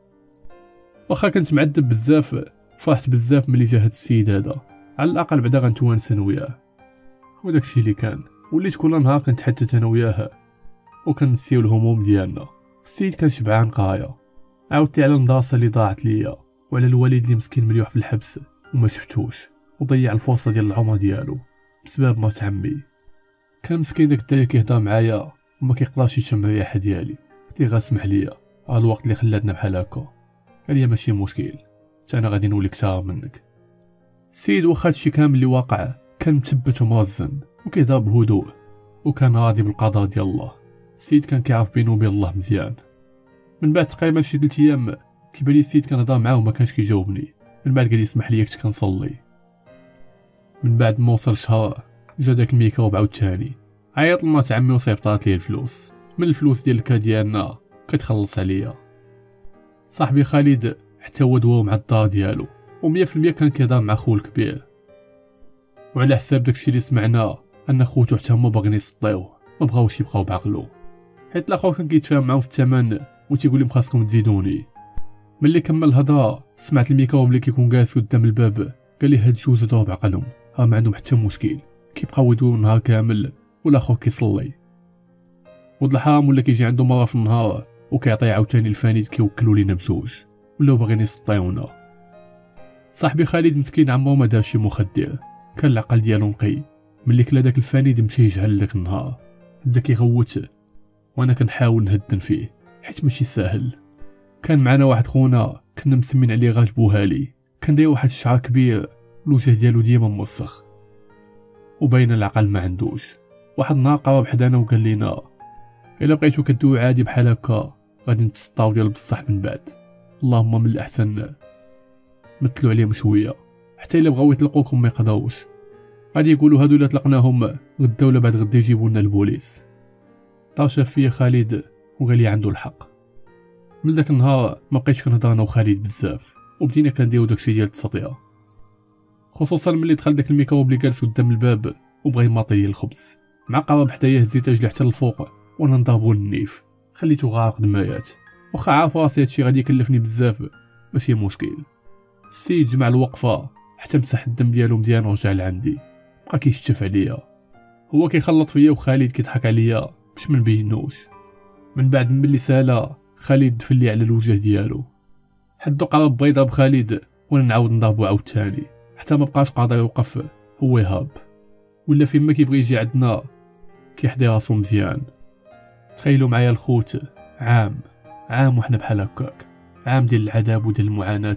واخا كنت معذب بزاف فرحت بزاف ملي جا هاد السيد هذا، على الاقل بعدا غنتوانس انا وياه. وداكشي اللي كان، وليت كل نهار كنتحدث انا وياه وكنسيو الهموم ديالنا. السيد كان شبعان قرايه. عاودت على المدرسه اللي ضاعت ليا وعلى الوالد اللي مسكين مليوح في الحبس وما شفتوش وضيع الفرصه ديال العمر ديالو بسبب مرت عمي. كان مسكين داك الدري كيهضر معايا وما كيقدرش يشم الريحه ديالي. قلت ليه غير سمح ليا على الوقت اللي خلاتنا بحال هكا. قال لي ماشي مشكل، حتى انا غادي نولي كثار منك. السيد واخا هادشي كامل اللي واقع كان مثبت ومرزن وكيهضر بهدوء وكان راضي بالقضاء ديال الله. السيد كان كيعرف بينه وبين الله مزيان. من بعد تقريبا شي ثلاث ايام كيبان لي السيد كنهضر معاه وما كانش كيجاوبني. من بعد قال لي اسمح لي كنت كنصلي. من بعد ما وصل شهر جا داك الميكروب عاوتاني، عيط لمرات عمي وصيفطات ليه الفلوس من الفلوس ديال الكا ديالنا كتخلص عليا. صاحبي خالد حتى هو دواو مع الدار ديالو ومية في المية كان كيهضر مع خوه الكبير، وعلى حساب داكشي اللي سمعنا ان خوتو حتى هما باغيين يسطيوه ما بغاوش يبقاو بعقلو، حيت الاخر كان كيتفاهم معاهم في الثمن وتيقول لهم خاصكم تزيدوني. ملي كمل الهضره سمعت الميكروب اللي كيكون جالس قدام الباب قال لي هاد جوج هضروا بعقلهم، ها ما عندهم حتى مشكل، كيبقاو يدويو النهار كامل والاخر كيصلي. ولد الحرام ولا كيجي عنده مره في النهار وكيعطي عاوتاني الفانيد كيوكلوا لينا بجوج ولاو باغيين يسطيونا. صاحبي خالد مسكين عمرو ما دار شي مخدر، كان العقل ديالو نقي. ملي كلا داك الفانيد مشى يجهل داك النهار بدا كيغوت وانا كنحاول نهدن فيه حيت ماشي ساهل. كان معنا واحد خونا كنا مسمين عليه غالب بوهالي، كان داير واحد الشعر كبير، الوجه ديالو ديما موسخ وباين العقل ما عندوش. واحد النهار قرب حدانا وقال لينا الا بقيتو كدوي عادي بحال هكا غادي نتسطاو ديال بصح من بعد، اللهم من الاحسن مثلوا عليهم شويه، حتى الا بغاو يطلقوكم ما يقدروش، غادي يقولوا هادو الا طلقناهم غدا ولا بعد غدا يجيبوا لنا البوليس. طار شاف فيا خالد وقال لي عنده الحق. من داك النهار ما بقيتش كنهضر انا وخالد بزاف، وبدينا كنديرو داكشي ديال التسطيه، خصوصا ملي دخل داك الميكروب اللي جالس قدام الباب وبغى يماطي لي الخبز. مع قرب حدايا هزيت رجلي حتى الفوق وانا نضربو للنيف، خليتو غارق دمايات، واخا عارف راسي هادشي غادي يكلفني بزاف ماشي مشكل. السيد جمع الوقفه حتى مسح الدم ديالو مزيان ورجع لعندي، بقى كيشتف عليا، هو كيخلط فيا وخالد كيضحك عليا باش ما نبينوش. من بعد ملي سالا خالد دفلي على الوجه ديالو، حدو قرب بغا يضرب خالد وانا نعاود نضربو عاوتاني حتى ما بقاش قادر يوقف، هو يهاب ولا فين ما كيبغي يجي عندنا كيحدي راسو مزيان. تخيلوا معايا الخوت، عام عام وحنا بحال هكاك، عام ديال العذاب وديال المعاناه،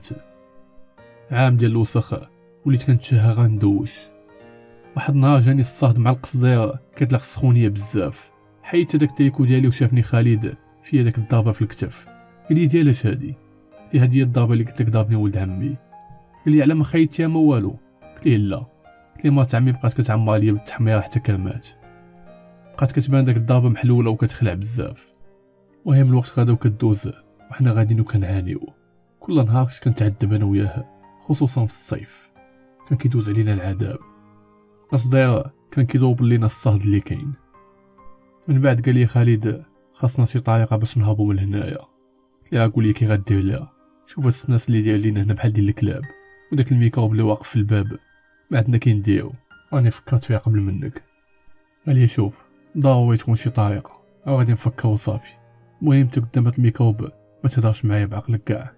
عام ديال الوسخ وليت كنتشهى غندوش. واحد النهار جاني الصهد مع القصدير كيطلق سخونيه بزاف، حيت داك التيكو ديالي وشافني خالد فيا داك الضربه في الكتف. قال لي ديالاش هادي؟ قلت ليه هادي هي الضربه اللي قلت لك ضربني ولد عمي. قال لي على ما خيتيها ما والو؟ قلت ليه لا. قلت ليه مرات عمي بقات كتعمر ليا بالتحميره حتى كلمات، بقات كتبان داك الضربه محلوله وكتخلع بزاف. وهم الوقت غدا وكدوز وحنا غاديين وكنعانيو، كل نهار كنت كنتعذب انا وياه، خصوصا في الصيف كان كيدوز علينا العذاب. قصدي كان كيضرب لينا الصهد اللي كاين. من بعد قال لي خالد خاصنا شي طريقه باش نهربوا من هنايا. قلت ليه قول لي كي غدير ليها، شوف هاد السناس اللي داير لينا هنا بحال ديال الكلاب، وداك الميكروب اللي واقف في الباب ما عندنا كي نديرو، راني فكرت فيها قبل منك. قال لي شوف ضروري تكون شي طريقه او غادي نفكر وصافي، المهم انت قدام الميكروب ما تهضرش معايا بعقلك كاع.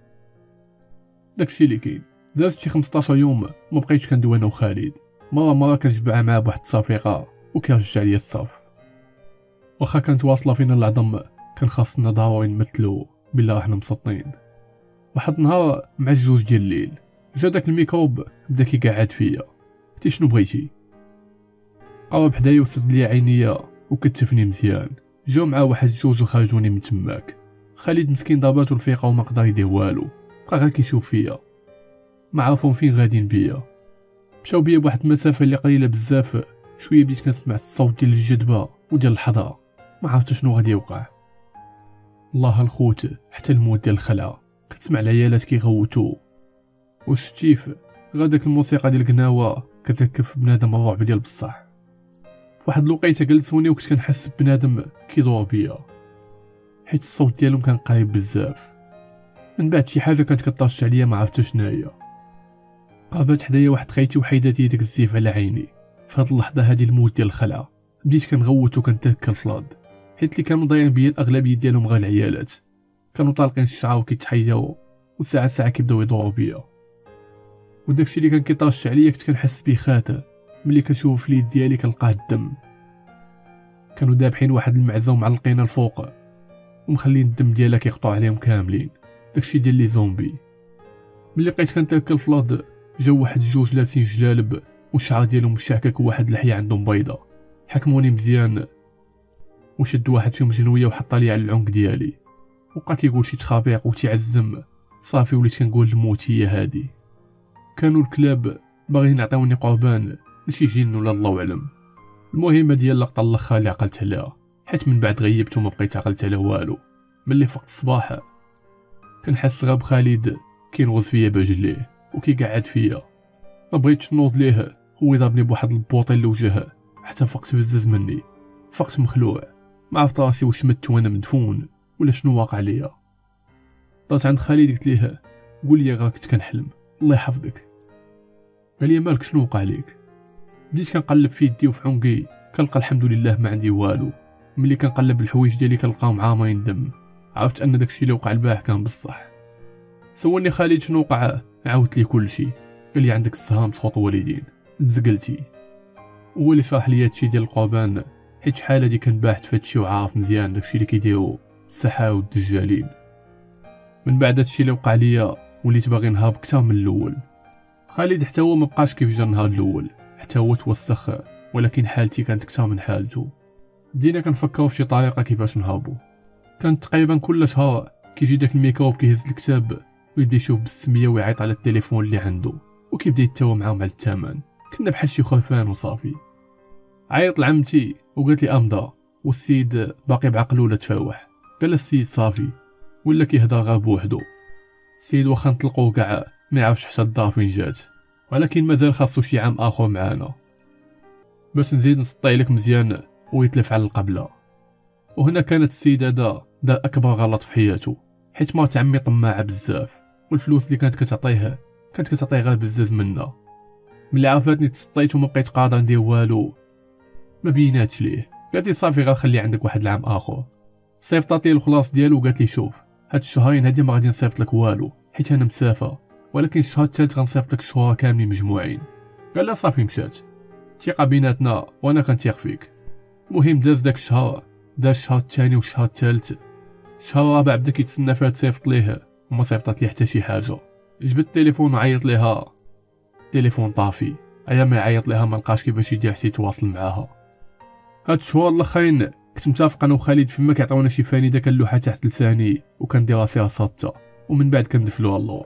داكشي اللي كاين. دازت شي خمسطاش يوم ما بقيتش كندوي انا وخالد، مره مره كنجبع معاه بواحد الصفيقه وكيرجع ليا الصف. واخا كانت واصله فينا العظم كان خاصنا ضروري نمثلو بلا راحنا مسطين. واحد النهار مع الجوج ديال الليل جا داك الميكروب بدا كيقعد فيا. قلت شنو بغيتي؟ قرب حدايا وسد لي عينيا وكتفني مزيان. جاو مع واحد جوج وخرجوني من تماك. خالد مسكين ضرباتو الفيقه وما قدر يدير والو، بقى غير كيشوف فيا، ما عرفون فين غاديين بيا. مشاو بيا بواحد المسافه اللي قليله بزاف، شويه بديت كنسمع الصوت ديال الجدبه وديال الحضره، ما عرفت شنو غادي يوقع. الله الخوت حتى الموت ديال الخلعه كتسمع العيالات كيغوتو، والشتيف غير داك الموسيقى ديال القناوه كتركف بنادم الرعب ديال بصح. فواحد الوقيته جلسوني وكنت كنحس بنادم كيدور بيا، حيت الصوت ديالهم كان قريب بزاف. من بعد شي حاجه كانت كطاش عليا ما عرفتش شناهي. قربت حدايا واحد خيتي وحيدات يدك الزيف على عيني. في هاد اللحظه هادي الموت ديال الخلعه بديت كنغوت وكنتهكى الفلاض، حيت اللي كانوا ضايعين بيا الاغلبيه ديالهم غير العيالات، كانوا طالقين الشعر وكيتحياو وساعه ساعه كيبداو يدوروا بيا. وداكشي اللي كان كيطاش عليا كنت كنحس بيه خاطر ملي كنشوف في اليد ديالي كنلقاه الدم. كانوا دابحين واحد المعزه ومعلقينها الفوق ومخلين الدم ديالها كيقطع عليهم كاملين، داكشي ديال لي زومبي. ملي بقيت كنتاكل فلاض جاو واحد جوج لابسين جلالب والشعر ديالهم مشعكك وواحد اللحيه عندهم بيضه، حكموني مزيان وشد واحد فيهم جنويه وحط لي على العنق ديالي، وبقى كيقول شي تخابيق وتيعزم. صافي وليت كنقول الموت هي هادي. كانوا الكلاب باغيين يعطيوني قربان لشي جن ولا الله اعلم. المهمه ديال اللقطه الاخر اللي عقلت عليها، حيت من بعد غيبت وما بقيت عقلت على والو. ملي فقت الصباح كنحس غاب خالد كينغز فيا برجليه وكيقعد فيا، ما بغيتش نوض ليه، هو ضربني بواحد البوطيل لوجهه حتى فقت بزز مني. فقت مخلوع، ما عرفت راسي واش مت وانا مدفون ولا شنو واقع ليا. طلعت عند خالد قلت ليه قول لي غا كنت كنحلم الله يحفظك. قال لي مالك شنو وقع ليك؟ بديت كنقلب في يدي وفي عنقي كنلقى الحمد لله ما عندي والو. ملي كنقلب الحوايج ديالي كنلقاهم عامرين دم، عرفت ان داكشي اللي وقع البارح كان بصح. سولني خالد شنو وقع، عاودت ليه كلشي. قال لي عندك السهام تخوط والدين تزقلتي. هو اللي شرح لي هادشي ديال القربان، حيت شحال هادي كنت باحث في هادشي وعارف مزيان داكشي اللي كيديروا السحاة والدجالين. من بعد هادشي اللي وقع ليا وليت باغي نهرب كتر من الاول. خالد حتى هو مبقاش كيف جا النهار الاول، حتى هو توسخ، ولكن حالتي كانت كتر من حالته. بدينا كنفكروا في شي طريقه كيفاش نهربوا. كانت تقريبا كل شهر كيجي داك الميكروب كيهز الكتاب ويبدا يشوف بالسميه ويعيط على التليفون اللي عنده وكيبدا يتساوى معاهم على الثمن. كنا بحال شي خرفان وصافي. عيط لعمتي وقالت لي امضى، والسيد باقي بعقلو ولا تفاوح. قال السيد صافي ولا كيهضر غير بوحدو. السيد واخا نطلقوه كاع ما يعرفش حتى الدار فين جات، ولكن مازال خاصو شي عام اخر معانا باش نزيد نسطي لك مزيان ويتلف على القبله. وهنا كانت السيد هذا دار اكبر غلط في حياته، حيت مرات عمي طماعه بزاف، والفلوس اللي كانت كتعطيه كانت كتعطيه غير بزاز منا. ملي عرفاتني تسطيت وما بقيت قادر ندير والو ما بيناتش ليه. قالت لي صافي غير خلي عندك واحد العام اخر. صيفطات لي الخلاص ديالو وقالت لي شوف هاد الشهرين هادي ما غادي نصيفط لك والو حيت انا مسافه، ولكن الشهر الثالث غنصيفط لك الشهور كاملين مجموعين. قال لا صافي مشات، ثقه بيناتنا وانا كنثيق فيك. المهم داز داك الشهر، داز الشهر الثاني والشهر الثالث، الشهر الرابع بدا كيتسنى فيها تصيفط ليه وما صيفطات ليه حتى شي حاجه. جبت التليفون وعيط ليها، التليفون طافي. ايام ما يعيط ليها ما لقاش كيفاش يدير حتى يتواصل معاها. هاد الشهور الاخرين كنت متفق انا وخالد فيما كيعطيونا شي فانيده كنلوحها تحت لساني وكندير راسي رصاطه، ومن بعد كندفلوها اللور.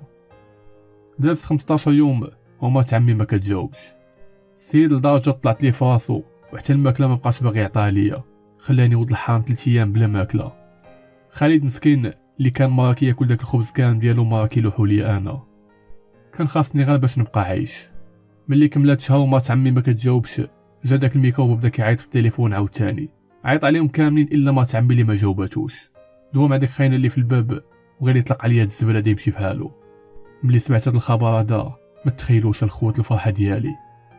دازت خمسطاش يوم ومات عمي ما كتجاوبش. السيد لدرجه طلعت ليه فراسو وحتى الماكله ما بقاش باغي يعطيها ليا، خلاني ولد الحرام ثلاث ايام بلا ماكله. خالد مسكين اللي كان مرا كياكل داك الخبز كان ديالو مرا كيلوحو ليا انا، كان خاصني غير باش نبقى عايش. ملي كملات شهر ومات عمي ما كتجاوبش، جا داك الميكروب وبدا كيعيط في التليفون عاوتاني، عيط عليهم كاملين الا مات عمي اللي ما جاوباتوش. دوا مع ديك خاينه اللي في الباب وغير يطلق عليا هاد الزبله دي يمشي بحالو. ملي سمعت هاد الخبر هذا ما تخيلوش الخوت الفرحه ديالي.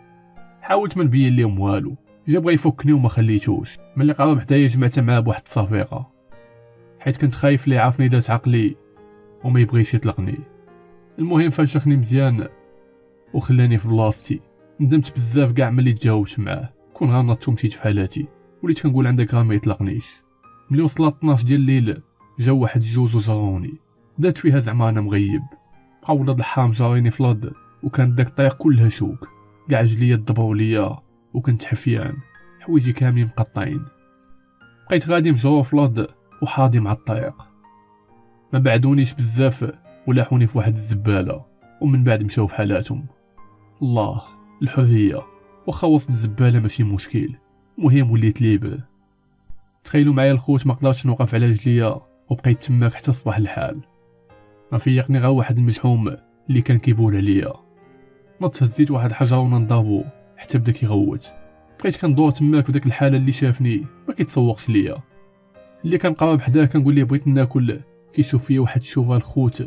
حاولت ما نبين ليهم والو، جا بغا يفكني وما خليتوش. ملي قرب حدايا جمعت معاه بواحد الصفيقه، حيت كنت خايف ليه يعرفني دات عقلي وما يبغيش يطلقني. المهم فشخني مزيان وخلاني في بلاصتي. ندمت بزاف كاع ملي تجاوبت معاه، كون غير نطت ومشيت في حالاتي، وليت كنقول عندك غير ما يطلقنيش. ملي وصلت اثناش ديال الليل جاو واحد الجوج وجروني، دات فيها زعما انا مغيب. بقاو ولاد الحرام جاريني في لاد، وكان داك الطريق كلها شوك، كاع رجليا دبروا ليا وكنت حفيان، حوايجي كاملين مقطعين. بقيت غادي مجرور في لاد وحاضي مع الطريق. ما بعدونيش بزاف ولاحوني في واحد الزباله، ومن بعد مشاو في حالاتهم. الله الحريه، واخا وسط الزباله ماشي مشكل، المهم وليت ليبر. تخيلوا معايا الخوت ما قدرتش نوقف على رجليا وبقيت تماك حتى صباح الحال. ما فيقني غير واحد المشحوم اللي كان كيبول عليا. نط هزيت واحد الحجر ونضربو حتى بدا كيغوت. بقيت كندور تماك بداك الحاله اللي شافني ما كيتسوقش ليا. اللي كان قرب حداه كنقول ليه بغيت ناكل، كيشوف فيا واحد الشوفه الخوت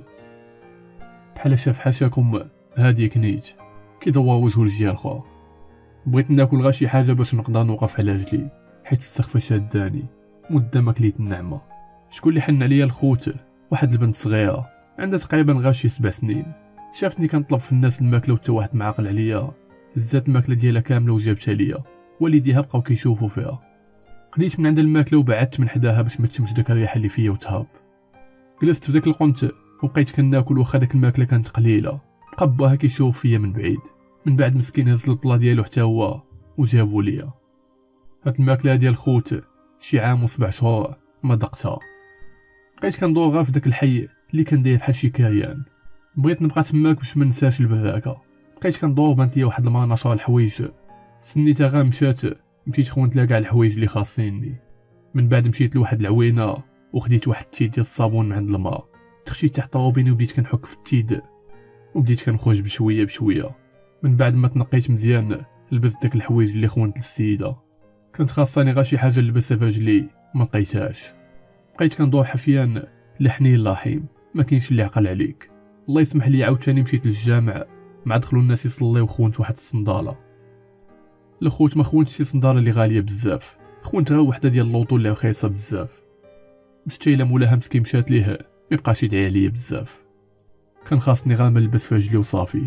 بحال شاف حاشاكم هادي كنيت كيدور وجهو للجهه الاخرى. بغيت ناكل غير شي حاجه باش نقدر نوقف على رجلي، حيت السخفه شاداني مده ما كليت النعمه. شكون اللي حن عليا الخوت؟ واحد البنت صغيره عندها تقريبا غير شي سبع سنين. شافتني كنطلب في الناس الماكله وتا واحد معاقل عليا، هزات الماكله ديالها كامله وجابتها ليا. والديها بقاو كيشوفوا فيها. خديت من عند الماكله وبعدت من حداها باش ما تشمش داك الريحه اللي فيا وتهرب. جلست في داك القنت وبقيت كناكل، واخا داك الماكله كانت قليله. بقى باها كيشوف فيا من بعيد. من بعد مسكين هز البلا ديالو حتى هو وجابو ليا. هاد الماكله ديال الخوت شي عام وسبع شهور ما دقتها. بقيت كندور غير في داك الحي اللي كان داير بحال شي كايان. بغيت نبقى تماك باش ما ننساش البراكه. بقيت كندور بانت ليا واحد المناطه الحوايج، سنيتها غير مشات. مشيت خونت لها كاع الحوايج اللي خاصيني. من بعد مشيت لواحد العوينه وخديت واحد التيد ديال الصابون من عند الماء، تخشيت تحت الروبيني وبديت كنحك في التيد وبديت كنخرج بشويه بشويه. من بعد ما تنقيت مزيان لبست داك الحوايج اللي خونت للسيده. كانت خاصني غير شي حاجه نلبسها في رجلي ما لقيتهاش. بقيت كندور حفيان لحنين لاحيم، ما كاينش اللي عقل عليك. الله يسمح لي عاوتاني مشيت للجامع مع دخلوا الناس يصليو وخونت واحد الصنداله. الخوت ما خونتش شي صنداله اللي غاليه بزاف، خونت غير وحده ديال اللوطو اللي رخيصه بزاف. مشتي الا مولاها مسكين مشات ليه ميبقاش يدعي عليا بزاف. كان خاصني غير نلبس في رجلي وصافي.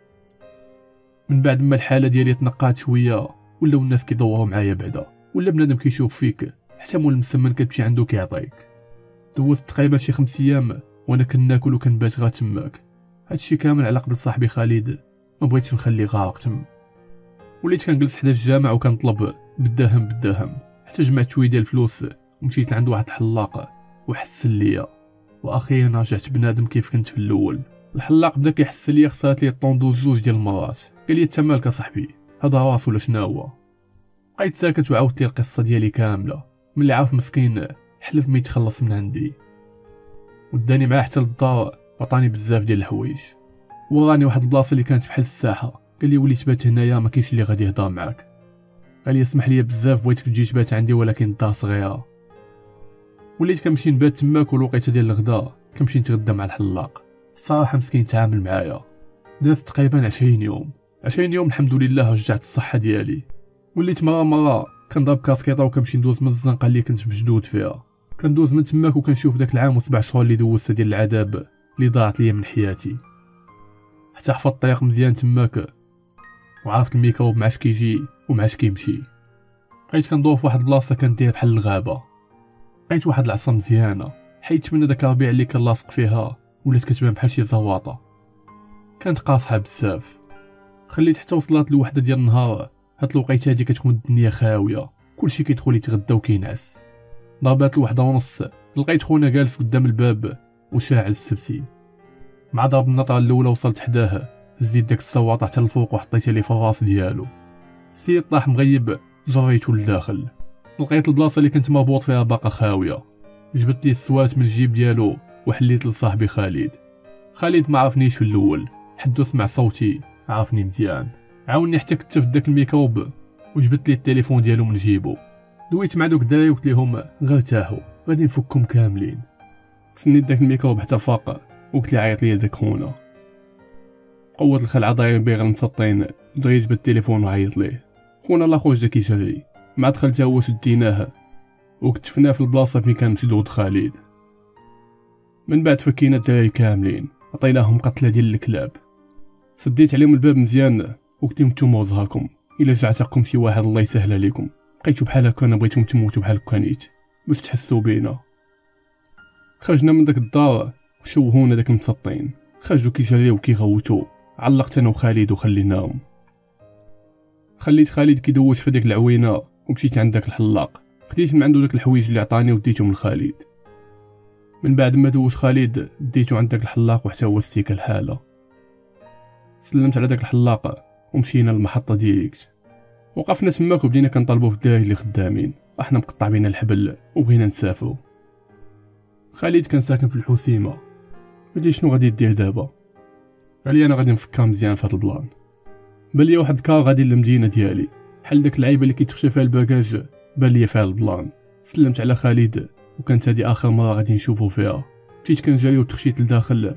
من بعد ما الحاله ديالي تنقات شويه ولاو الناس كيدوروا معايا بعدا، ولا بنادم كيشوف فيك حتى مول المسمن كتمشي عنده كيعطيك. دوزت تقريبا شي خمس ايام وانا كناكل وكنبات غا تماك. هادشي كامل على قبل صاحبي خالد، ما بغيتش نخليه غارق تما. وليت كنجلس حدا الجامع وكنطلب بالدرهم بالدرهم حتى جمعت شويه ديال الفلوس ومشيت لعند واحد الحلاق وحسن ليا، واخيرا رجعت بنادم كيف كنت في الاول. الحلاق بدا كيحسن ليا، خسرت لي الطوندوز جوج ديال المرات. قال لي انت مالك صاحبي، هذا راس ولا شنو هو؟ بقيت ساكت وعاودت لي القصه ديالي كامله. ملي عارف مسكين حلف ما يتخلص من عندي، وداني معاه حتى للدار وعطاني بزاف ديال الحوايج. وراني واحد البلاصه اللي كانت بحال الساحه، قال لي وليت بات هنايا ما كاينش اللي غادي يهضر معاك. قال لي اسمح لي بزاف بغيتك تجي تبات عندي ولكن الدار صغيره. وليت كنمشي نبات تماك، والوقيته ديال الغدا كنمشي نتغدى مع الحلاق. الصراحه مسكين تعامل معايا. دازت تقريبا عشرين يوم. عشرين يوم الحمد لله رجعت الصحه ديالي. وليت مره مره كنضرب كاسكيطه وكنمشي ندوز من الزنقه اللي كنت مشدود فيها. كندوز من تماك وكنشوف داك العام وسبع شهور اللي دوزت ديال العذاب اللي ضاعت ليا من حياتي. حتى حفظت الطريق مزيان تماك، وعرفت الميكروب معاش كيجي ومعاش كيمشي. بقيت كندور في واحد البلاصه كانت دايره بحال الغابه. لقيت واحد العصا مزيانه، حيدت منها داك الربيع اللي كان لاصق فيها، ولات كتبان بحال شي زواطه. كانت قاصحه بزاف. خليت حتى وصلت لوحده ديال النهار. هاد الوقيته هادي كتكون الدنيا خاويه، كلشي كيدخل يتغدى وكينعس. ضربات الوحده ونص لقيت خونا جالس قدام الباب وشاعل السبتي. مع ضرب النطره الاولى وصلت حداه، زيد داك الزواطه حتى الفوق وحطيتها لي في الراس ديالو. السيد طاح مغيب، جريتو لداخل. لقيت البلاصه اللي كنت مربوط فيها باقا خاويه. جبت لي السوات من الجيب ديالو وحليت لصاحبي خالد. خالد ما عرفنيش في الاول، حدو سمع صوتي عرفني مزيان. عاوني حتى كنت في داك الميكروب وجبت لي التليفون ديالو من جيبو. دويت مع دوك الدراري وقلت لهم غير ارتاحوا غادي نفككم كاملين. تسنيت داك الميكروب حتى فاق وقلت لي عيط لي داك خونا. قوه الخلعه دايرين بيه غير مسطين. دريت بالتليفون وعيط ليه. خونا الاخر جا كيجري، مع دخلت هو شديناه وكتفناه في البلاصه فين كان مشدود خالد. من بعد فكينا الدراري كاملين، عطيناهم قتله ديال الكلاب. سديت عليهم الباب مزيان وقلت لهم نتوما وزهاكم، الا جعتكم شي واحد الله يسهل عليكم. بقيتو بحال هكا، انا بغيتكم تموتوا بحال كانيت باش تحسوا بينا. خرجنا من داك الدار وشوهونا داك المسطين، خرجوا كيجريو كيغوتوا. علقت انا وخالد وخليناهم. خليت خالد كيدوش في ديك العوينه ومشيت عند داك الحلاق. خديت من عنده داك الحوايج اللي عطاني وديتهم لخالد. من بعد ما دوش خالد ديتو عند داك الحلاق وحتى هو استيك الحاله. سلمت على داك الحلاق ومشينا للمحطه ديريكت. وقفنا تماك وبدينا كنطالبوا في الدراري اللي خدامين. احنا مقطع بينا الحبل وبغينا نسافروا. خالد كان ساكن في الحسيمه. قلت شنو غادي دير دابا؟ قال لي انا غادي نفكر مزيان في هذا البلان. بان لي واحد كار غادي للمدينه ديالي، بحال داك اللعيبه اللي كيتخشى فيها الباكاج. بان لي فيها البلان. سلمت على خالد وكانت هذه اخر مره غادي نشوفو فيها. مشيت كنجري وتخشيت لداخل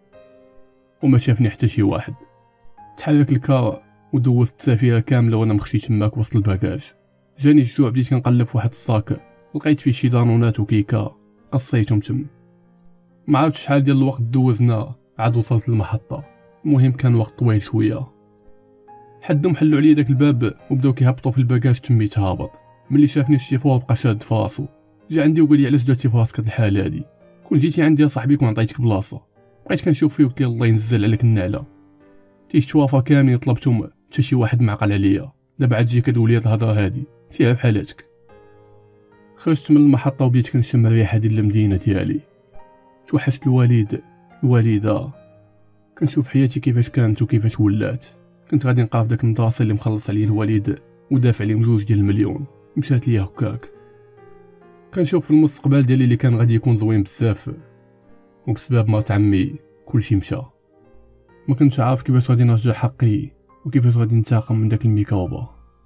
وما شافني حتى شي واحد. تحرك الكار ودوزت السفيره كامله وانا مخشي تماك وسط الباكاج. جاني الجوع، بديت كنقلب في واحد الصاك لقيت فيه شي دانونات وكيكا، قصيتهم تم. ما عرفتش شحال ديال الوقت دوزنا عاد وصلت للمحطه. المهم كان وقت طويل شويه. حدهم حلوا عليا داك الباب وبداو كيهبطوا في الباكاج تميت هابط. ملي شافني الشيفور بقى شاد في راسو، جا عندي وقال لي علاش درتي في راسك هاد الحاله هادي؟ كون جيتي عندي يا صاحبي كون عطيتك بلاصه. بقيت كنشوف فيه وقلت لي الله ينزل عليك النعله. تيش توافا كاملين طلبتهم حتى شي واحد ما عقل عليا. دابا عاد تجي كدولي هاد الهضره هادي فيها بحالاتك. خرجت من المحطه وبديت كنشم الريحه ديال المدينه ديالي. توحشت الوالد الوالده. كنشوف حياتي كيفاش كانت وكيفاش ولات. كنت غادي نلقى في داك المدرسه اللي مخلص عليه الوالد ودافع عليهم جوج ديال المليون، مشات ليا هكاك. كنشوف في المستقبل ديالي اللي كان غادي يكون زوين بزاف، وبسبب مرت عمي كلشي مشى. ما كنتش عارف كيفاش غادي نرجع حقي وكيفاش غادي ننتقم من داك الميكروبه.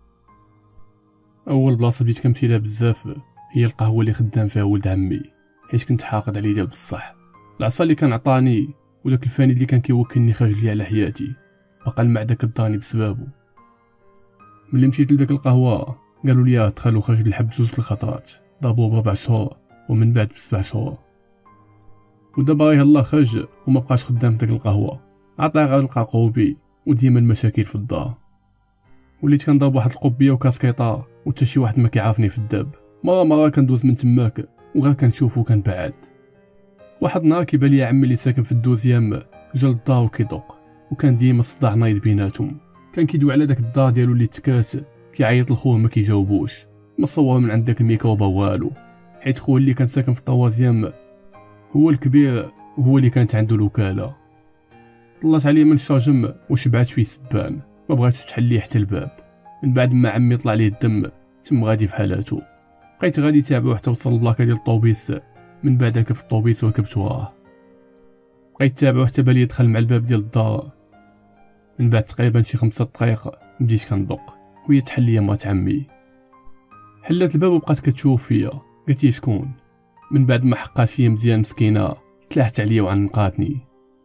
اول بلاصه بديت كنمشي لها بزاف هي القهوه اللي خدام فيها ولد عمي، حيت كنت حاقد عليه ديال بصح. العصا اللي كان عطاني وداك الفاني اللي كان كيوكلني خارج لي على حياتي بقى المعده كداني بسببه. ملي مشيت لداك القهوه قالوا لي دخلوا خارج الحب جوج الخطرات، ضربوا بربع شهور ومن بعد بسبع شهور. ودابا يلاه خرج وما بقاش خدام داك القهوه، عطاه غير القاقوبي وديما المشاكل في الدار. وليت كنضرب واحد القبيه وكاسكيطه وحتى شي واحد ما كيعرفني في الداب. مره مره كندوز من تماك وغير كنشوفو كنبعد. واحد النهار كيبان لي عمي اللي ساكن في الدوزيام جا للدار وكيدق، وكان ديما الصداع نايض بيناتهم. كان كيدوي على داك الدار ديالو اللي تكات، كيعيط لخوه ما كيجاوبوش، ما صور من عند داك الميكروبا والو، حيت خوه اللي كان ساكن في الطوازيام هو الكبير وهو اللي كانت عنده الوكاله. طلعت عليه من الشاجم وشبعت فيه سبان، ما بغاتش تحل ليه حتى الباب. من بعد ما عمي طلع ليه الدم تم غادي في حالاتو. بقيت غادي تابعو حتى وصل البلاكه ديال الطوبيس، من بعد ركب في الطوبيس وركبت وراه. بقيت تابعو حتى بالي يدخل مع الباب ديال الدار. من بعد تقريبا شي خمسة دقائق بديت كندق وهي تحل ليا مرات عمي. حلات الباب وبقات كتشوف فيا، قالت لي شكون؟ من بعد ما حقات فيا مزيان مسكينه تلاحت عليا وعنقاتني.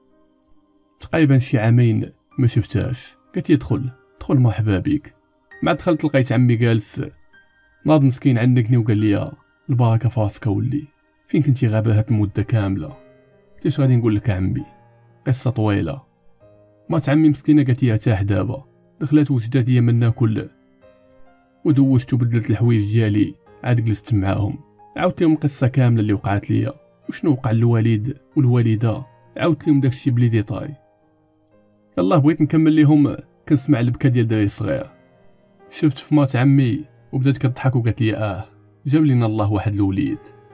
تقريبا شي عامين ما شفتهاش. قالت لي دخل دخل مرحبا بك. مع دخلت لقيت عمي جالس ناض مسكين عندكني وقال لي البركه فاسك ولي، فين كنتي غابه هاد المده كامله؟ كيفاش غادي نقول لك عمي، قصه طويله. مات عمي مسكينه قالت لي ارتاح دابا. دخلت وجدات ليا من ناكل ودوشت وبدلت الحوايج ديالي، عاد جلست معاهم عاودت لهم القصه كامله اللي وقعت ليا وشنو وقع للوالد والوالده، عاودت لهم داكشي بلي ديطاي. يلاه بغيت نكمل ليهم. كنسمع البكا ديال دري صغير، شفت في مات عمي وبدات كتضحك وقالت لي اه جاب لينا الله واحد الوليد.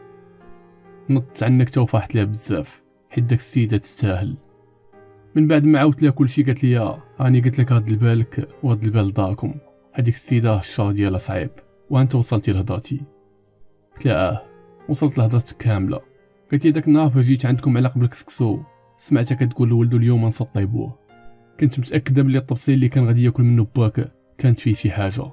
نطت عنك وفرحت ليها بزاف حيت داك السيده تستاهل. من بعد ما عاودت لها كلشي قالت لي راني قلت لك رد بالك ورد البال داركم، هذيك السيده الشر ديالها صعيب وانت وصلتي لهضرتي. قلت لها اه وصلت لهضرتك كامله. قالت لي داك النهار فاش جيت عندكم على قبل الكسكسو سمعتها كتقول لولدو اليوم نسطيبوه، كنت متاكده بلي الطبسيل اللي كان غادي ياكل منه باك كانت فيه شي حاجه.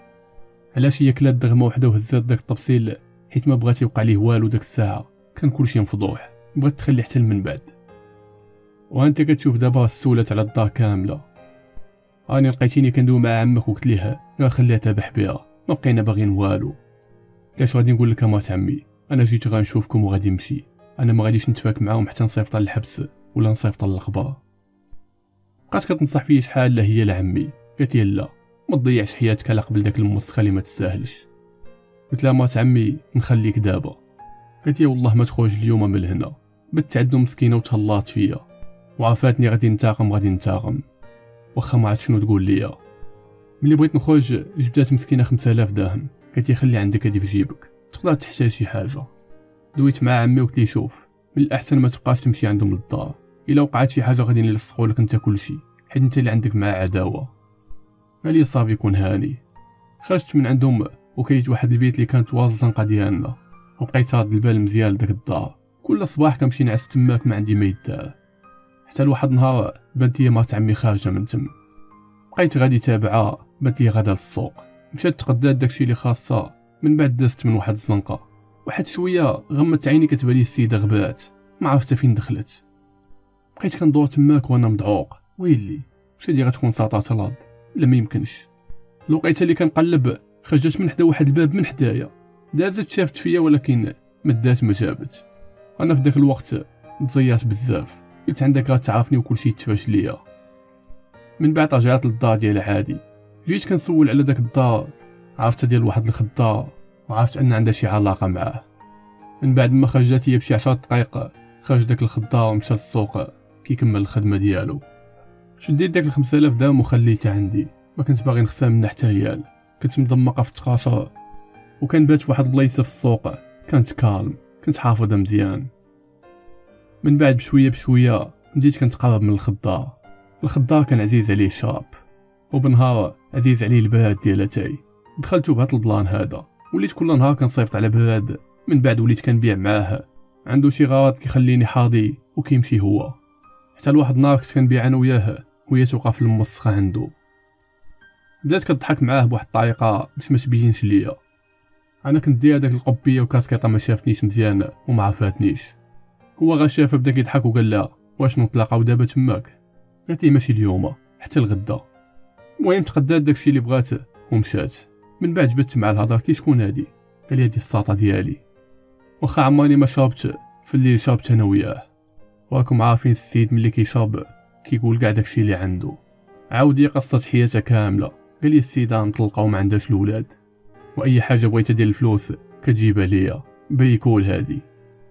علاش هي كلات دغمه وحده وهزات داك الطبسيل؟ حيت ما بغات يوقع ليه والو داك الساعه، كان كلشي مفضوح، بغات تخلي حتى من بعد. وانت كتشوف دابا السولات على الدار كامله. راني لقيتيني كندوي مع عمك وقلت ليه لا خليها تابح بها، ما بقينا باغيين والو. كاش غادي نقول لك مات عمي، انا جيت غنشوفكم وغادي نمشي، انا ما غاديش نتفاك معاهم حتى نصيفط للحبس ولا نصيفط للقبر. بقات كتنصح فيا شحال لا هي لعمي، قالت لي لا ما تضيعش حياتك على قبل داك الموسخه اللي ما تستاهلش. قلت لها مات عمي نخليك دابا. قالت لي والله ما تخرج اليوم من هنا، بت عندو مسكينه وتهلات فيا وعرفاتني غادي ننتقم غادي ننتقم واخا ما عرفت شنو تقول ليا. ملي بغيت نخرج جبدات مسكينه خمسة آلاف درهم، قالت لي خلي عندك هادي في جيبك تقدر تحتاج شي حاجه. دويت مع عمي وقلت لي شوف من الاحسن ما تبقاش تمشي عندهم للدار، الا وقعت شي حاجه غادي نلصقوا لك انت كلشي حيت انت اللي عندك معاه عداوه. قال لي صافي كون هاني. خرجت من عندهم وكايت واحد البيت اللي كانت واز الزنقه ديالنا، وبقيت هاد البال مزيان لداك الدار. كل صباح كنمشي نعس تماك ما عندي ما يدار، حتى لواحد النهار بانت لي مرت عمي خارجه من تم. بقيت غادي تابعها، بانت لي غادا للسوق، مشات تقدات داكشي اللي خاصها. من بعد دازت من واحد الزنقه، واحد شويه غمت عيني كتبان لي السيده غبات، ما عرفت فين دخلت. بقيت كندور تماك وانا مدعوق، ويلي واش هادي غتكون ساطات الارض؟ لا ما يمكنش. الوقيته اللي كنقلب خرجت من حدا واحد الباب من حدايا، دازت شافت فيا ولكن ما دات ما جابت. انا في داك الوقت تزيات بزاف، قلت عندك غتعرفني وكلشي يتفاش ليا. من بعد رجعت للدار ديالها عادي، جيت كنسول على داك الدار، عرفت ديال واحد الخدار وعرفت ان عندها شي علاقه معاه. من بعد ما خرجت هي بشي عشرة دقائق خرج داك الخدار ومشى للسوق كيكمل الخدمه ديالو. شديت داك الخمسة آلاف درهم وخليتها عندي، ما كنت باغي نخسر منها حتى ريال. كنت مضمقه في التقاطع وكنبات في واحد البلايصه في السوق كانت كالم، كنت حافظها مزيان. من بعد بشويه بشويه بديت كنتقرب من الخدار. الخدار كان عزيز عليه الشراب، وبنهار عزيز عليه البراد ديال اتاي. دخلت بهذا البلان هذا، وليت كل نهار كنصيفط على براد. من بعد وليت كنبيع معاه، عنده شي غرض كيخليني حاضي وكيمشي هو. حتى لواحد النهار كنت كنبيع انا وياه وهي توقف المسخه عنده. بدات كتضحك معاه بواحد الطريقه باش ما تبينش ليا. انا كنت داير داك القبيه وكاسكيطه ما شافتنيش مزيان وما عرفاتنيش. هو غا شافها بدا كيضحك وقال لها واش نتلاقاو دابا تماك؟ قالت لي ماشي اليوم حتى الغدا. المهم تقدات داكشي اللي بغات ومشات. من بعد جبت مع الهضره قلت شكون هادي؟ قال لي هادي الساطه ديالي. واخا عمرني ما شربت في الليل شربت انا وياه. راكم عارفين السيد ملي كيشرب كيقول كاع داكشي اللي عنده. عاود لي قصه حياته كامله. قال لي السيده مطلقه وما عندهاش الاولاد، واي حاجه بغيتها ديال الفلوس كتجيبها ليا بيكول هادي.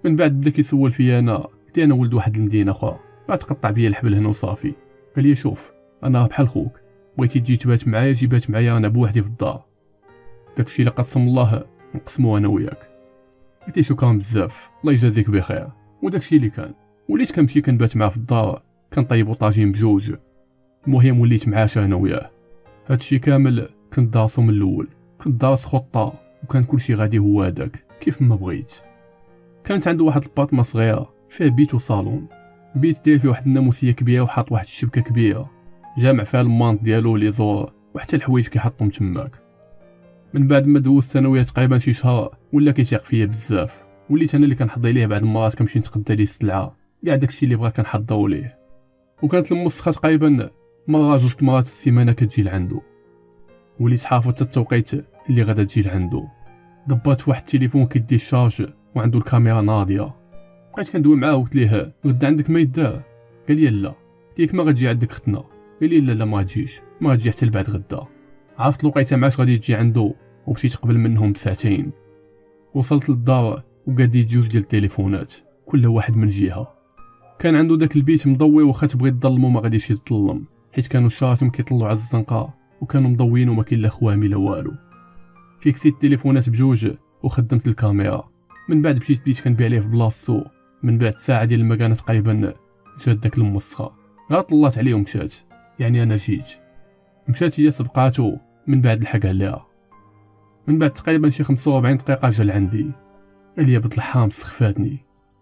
من بعد بدا كيسول فيا انا، قلت انا ولد واحد المدينه اخرى، راه تقطع بيا الحبل هنا وصافي. قال لي شوف انا بحال خوك، بغيتي تجي تبات معايا جي بات معايا انا بوحدي في الدار، داكشي اللي قسم الله نقسمو انا وياك. قلت له شكرا بزاف الله يجازيك بخير. وداكشي اللي كان، وليت كنمشي كنبات معاه في الدار، كنطيبو طاجين بجوج. المهم وليت معاشه انا وياه. هادشي كامل كنت دارسو من الاول، كنت دارس خطه وكان كلشي غادي هو هداك كيف ما بغيت. كانت عنده واحد الباطمه صغيره فيها بيت وصالون. بيت داير فيه واحد الناموسيه كبيره وحاط واحد الشبكه كبيره جامع فيها المانط ديالو لي زور وحتى الحوايج كيحطهم تماك. من بعد ما دوزت ثانويه تقريبا شي شهر ولا كيثيق فيا بزاف، وليت انا اللي كنحضي ليه بعض المرات، كنمشي نتقدى ليه السلعه كاع داكشي اللي بغا كنحضرو ليه. وكانت الموسخه تقريبا مره جوج مرات في السيمانه كتجي لعندو، وليت حافظ حتى التوقيت اللي غادا تجي لعندو. دبرت في واحد التليفون كيدي الشارج وعنده الكاميرا ناضيه، بقيت كندوي معاه وقلت ليه غدا عندك ما يدار؟ قال لي لا. قلت لك ما غتجي عندك ختنا؟ قال لي لا لا ما غتجيش، ما غتجي حتى لبعد غدا. عرفت الوقيته معاش غادي تجي عنده ومشيت قبل منهم بساعتين. وصلت للدار وقادي جوج ديال التليفونات كل واحد من جهه. كان عنده داك البيت مضوي واخا تبغي تظلمو ما غاديش يظلم، حيت كانوا الشارتهم كيطلعوا على الزنقه وكانوا مضويين وما كاين لا خوامي لا والو. فيك ست تليفونات بجوج وخدمت الكاميرا. من بعد مشيت بديت كنبيع ليه في بلاصتو. من بعد ساعه ديال المكانه تقريبا جات داك الموسخه، غا طلات عليه ومشات، يعني انا جيت. مشات هي سبقاتو من بعد لحقها ليها. من بعد تقريبا شي خمسة وأربعين دقيقه جا لعندي، قال لي بنت الحرام سخفاتني.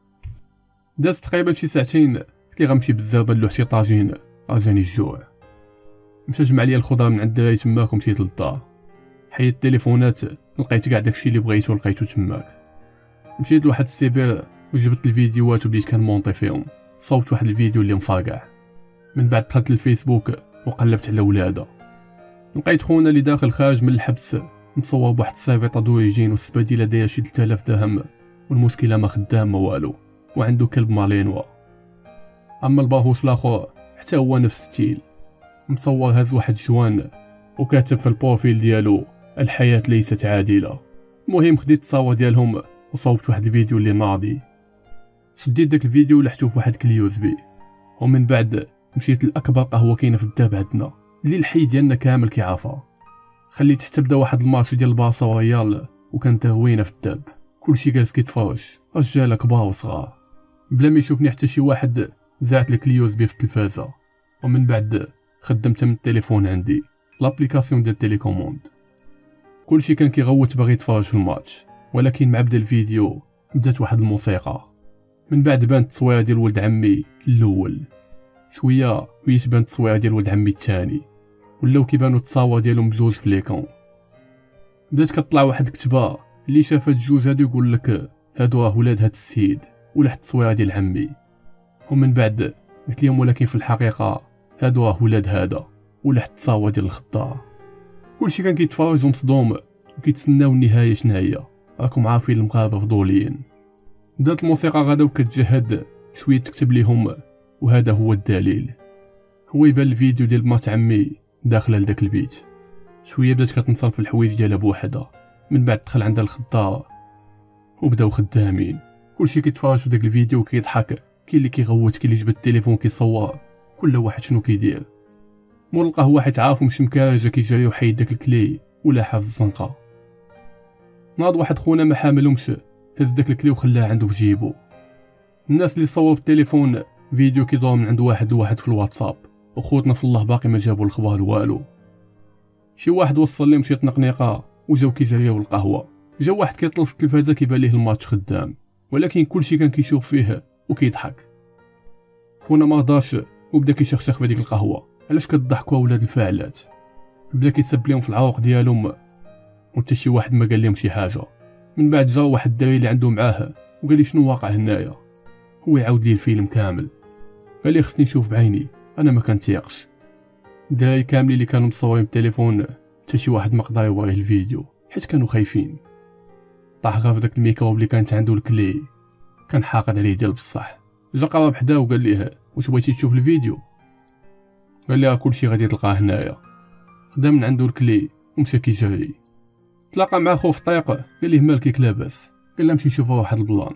داز تقريبا شي ساعتين، قلت لي غنمشي بالزربه نلوح شي طاجين رجاني الجوع. مشى جمع لي الخضره من عند الدراري تماك ومشيت للدار. حيدت التليفونات لقيت كاع داكشي اللي بغيتو لقيتو تماك. مشيت لواحد السيبر وجبت الفيديوهات وبديت كنمونطي فيهم. صوبت واحد الفيديو اللي مفرقع. من بعد دخلت للفيسبوك وقلبت على ولاده، لقيت خونا اللي داخل خارج من الحبس مصور بواحد السيفيطه دويجين والسباديله دايره شي ثلاثة آلاف درهم، والمشكله ما خدام ما والو، وعنده كلب مالينوا. اما الباهوش الاخر حتى هو نفس ستيل، مصور هاز واحد جوان وكاتب في البروفيل ديالو الحياه ليست عادله. المهم خديت التصاور ديالهم وصوبت واحد الفيديو اللي ناضي. شديت داك الفيديو ولحتو في واحد كلي يو اس بي، ومن بعد مشيت لاكبر قهوه كاينه في الداب عندنا اللي الحي ديالنا كامل كيعرفها. خليت حتى بدا واحد الماتش ديال البارسا وريال وكانت روينه في الداب، كلشي جالس كيتفرج، رجاله كبار وصغار. بلا ما يشوفني حتى شي واحد زعت لك اليو اس بي في التلفازه. ومن بعد خدمت من التليفون عندي لابليكاسيون ديال تيليكوموند. كلشي كان كيغوت باغي يتفرج في الماتش، ولكن مع بدا الفيديو بدات واحد الموسيقى. من بعد بانت التصويره ديال ولد عمي الاول، شويه ويتبان التصويره ديال ولد عمي الثاني، ولاو كيبانوا التصاور ديالهم بجوج في ليكون. بدات كطلع واحد الكتبه اللي شافت جوج هادو يقول لك هادو راه ولاد هاد السيد ولا حتى التصويره ديال عمي. ومن بعد قلت لهم ولكن في الحقيقه هادو راه ولاد هذا ولا حتى التصاور ديال الخضار. كلشي كان كيتفرج ومصدوم وكيتسناو النهايه شناهي، راكم عارفين المغاربه فضوليين. بدات الموسيقى غادا وكتجهد شويه تكتب ليهم وهذا هو الدليل. هو يبان الفيديو ديال بنات عمي داخله لداك البيت، شويه بدات كتنصر في الحوايج ديالها بوحدها. من بعد دخل عندها الخضار وبداو خدامين، كلشي كيتفرج في داك الفيديو وكيضحك، كاين اللي كيغوت، كاين اللي جبد التليفون كيصور، كل واحد شنو كيدير. مول القهوه حيت عارفو مش مكارجه كيجري وحيد داك الكلي ولا حاف الزنقه. ناض واحد خونا ما حاملهمش، هز داك الكلي وخلاه عنده في جيبو. الناس اللي صوروا بالتليفون فيديو كيدور من عند واحد لواحد في الواتساب، وخوتنا في الله باقي ما جابوا الخبار والو. شي واحد وصل لهم شي تنقنيقه وجاو كيجريو القهوه. جا واحد كيطلب في التلفازه كيبان ليه الماتش خدام، ولكن كلشي كان كيشوف فيه وكيضحك. خونا ما رضاش وبدا كيشخشخ في هذيك القهوه، علاش كتضحكوا اولاد الفاعلات؟ بدا كيسب لهم في العروق ديالهم وحتى شي واحد ما قال لهم شي حاجه. من بعد جا واحد الدري اللي عنده معاه وقال لي شنو واقع هنايا. هو يعاود لي الفيلم كامل، قال لي خصني نشوف بعيني، انا ما كنتيقش. الدراري كاملين اللي كانوا مصورين بالتليفون حتى شي واحد ما قدر يوريه الفيديو حيت كانوا خايفين. طاح غير في داك الميكروب اللي كانت عنده الكلي، كان حاقد عليه ديال بصح. جا قرب حداه وقال ليه واش بغيتي تشوف الفيديو؟ قال لي راه كلشي غادي تلقاه هنايا. خدا من عنده الكلي ومشى كيجري. تلاقى مع خوه في الطريق، قال ليه مالك كيك لاباس؟ قال له نمشي نشوف واحد البلان.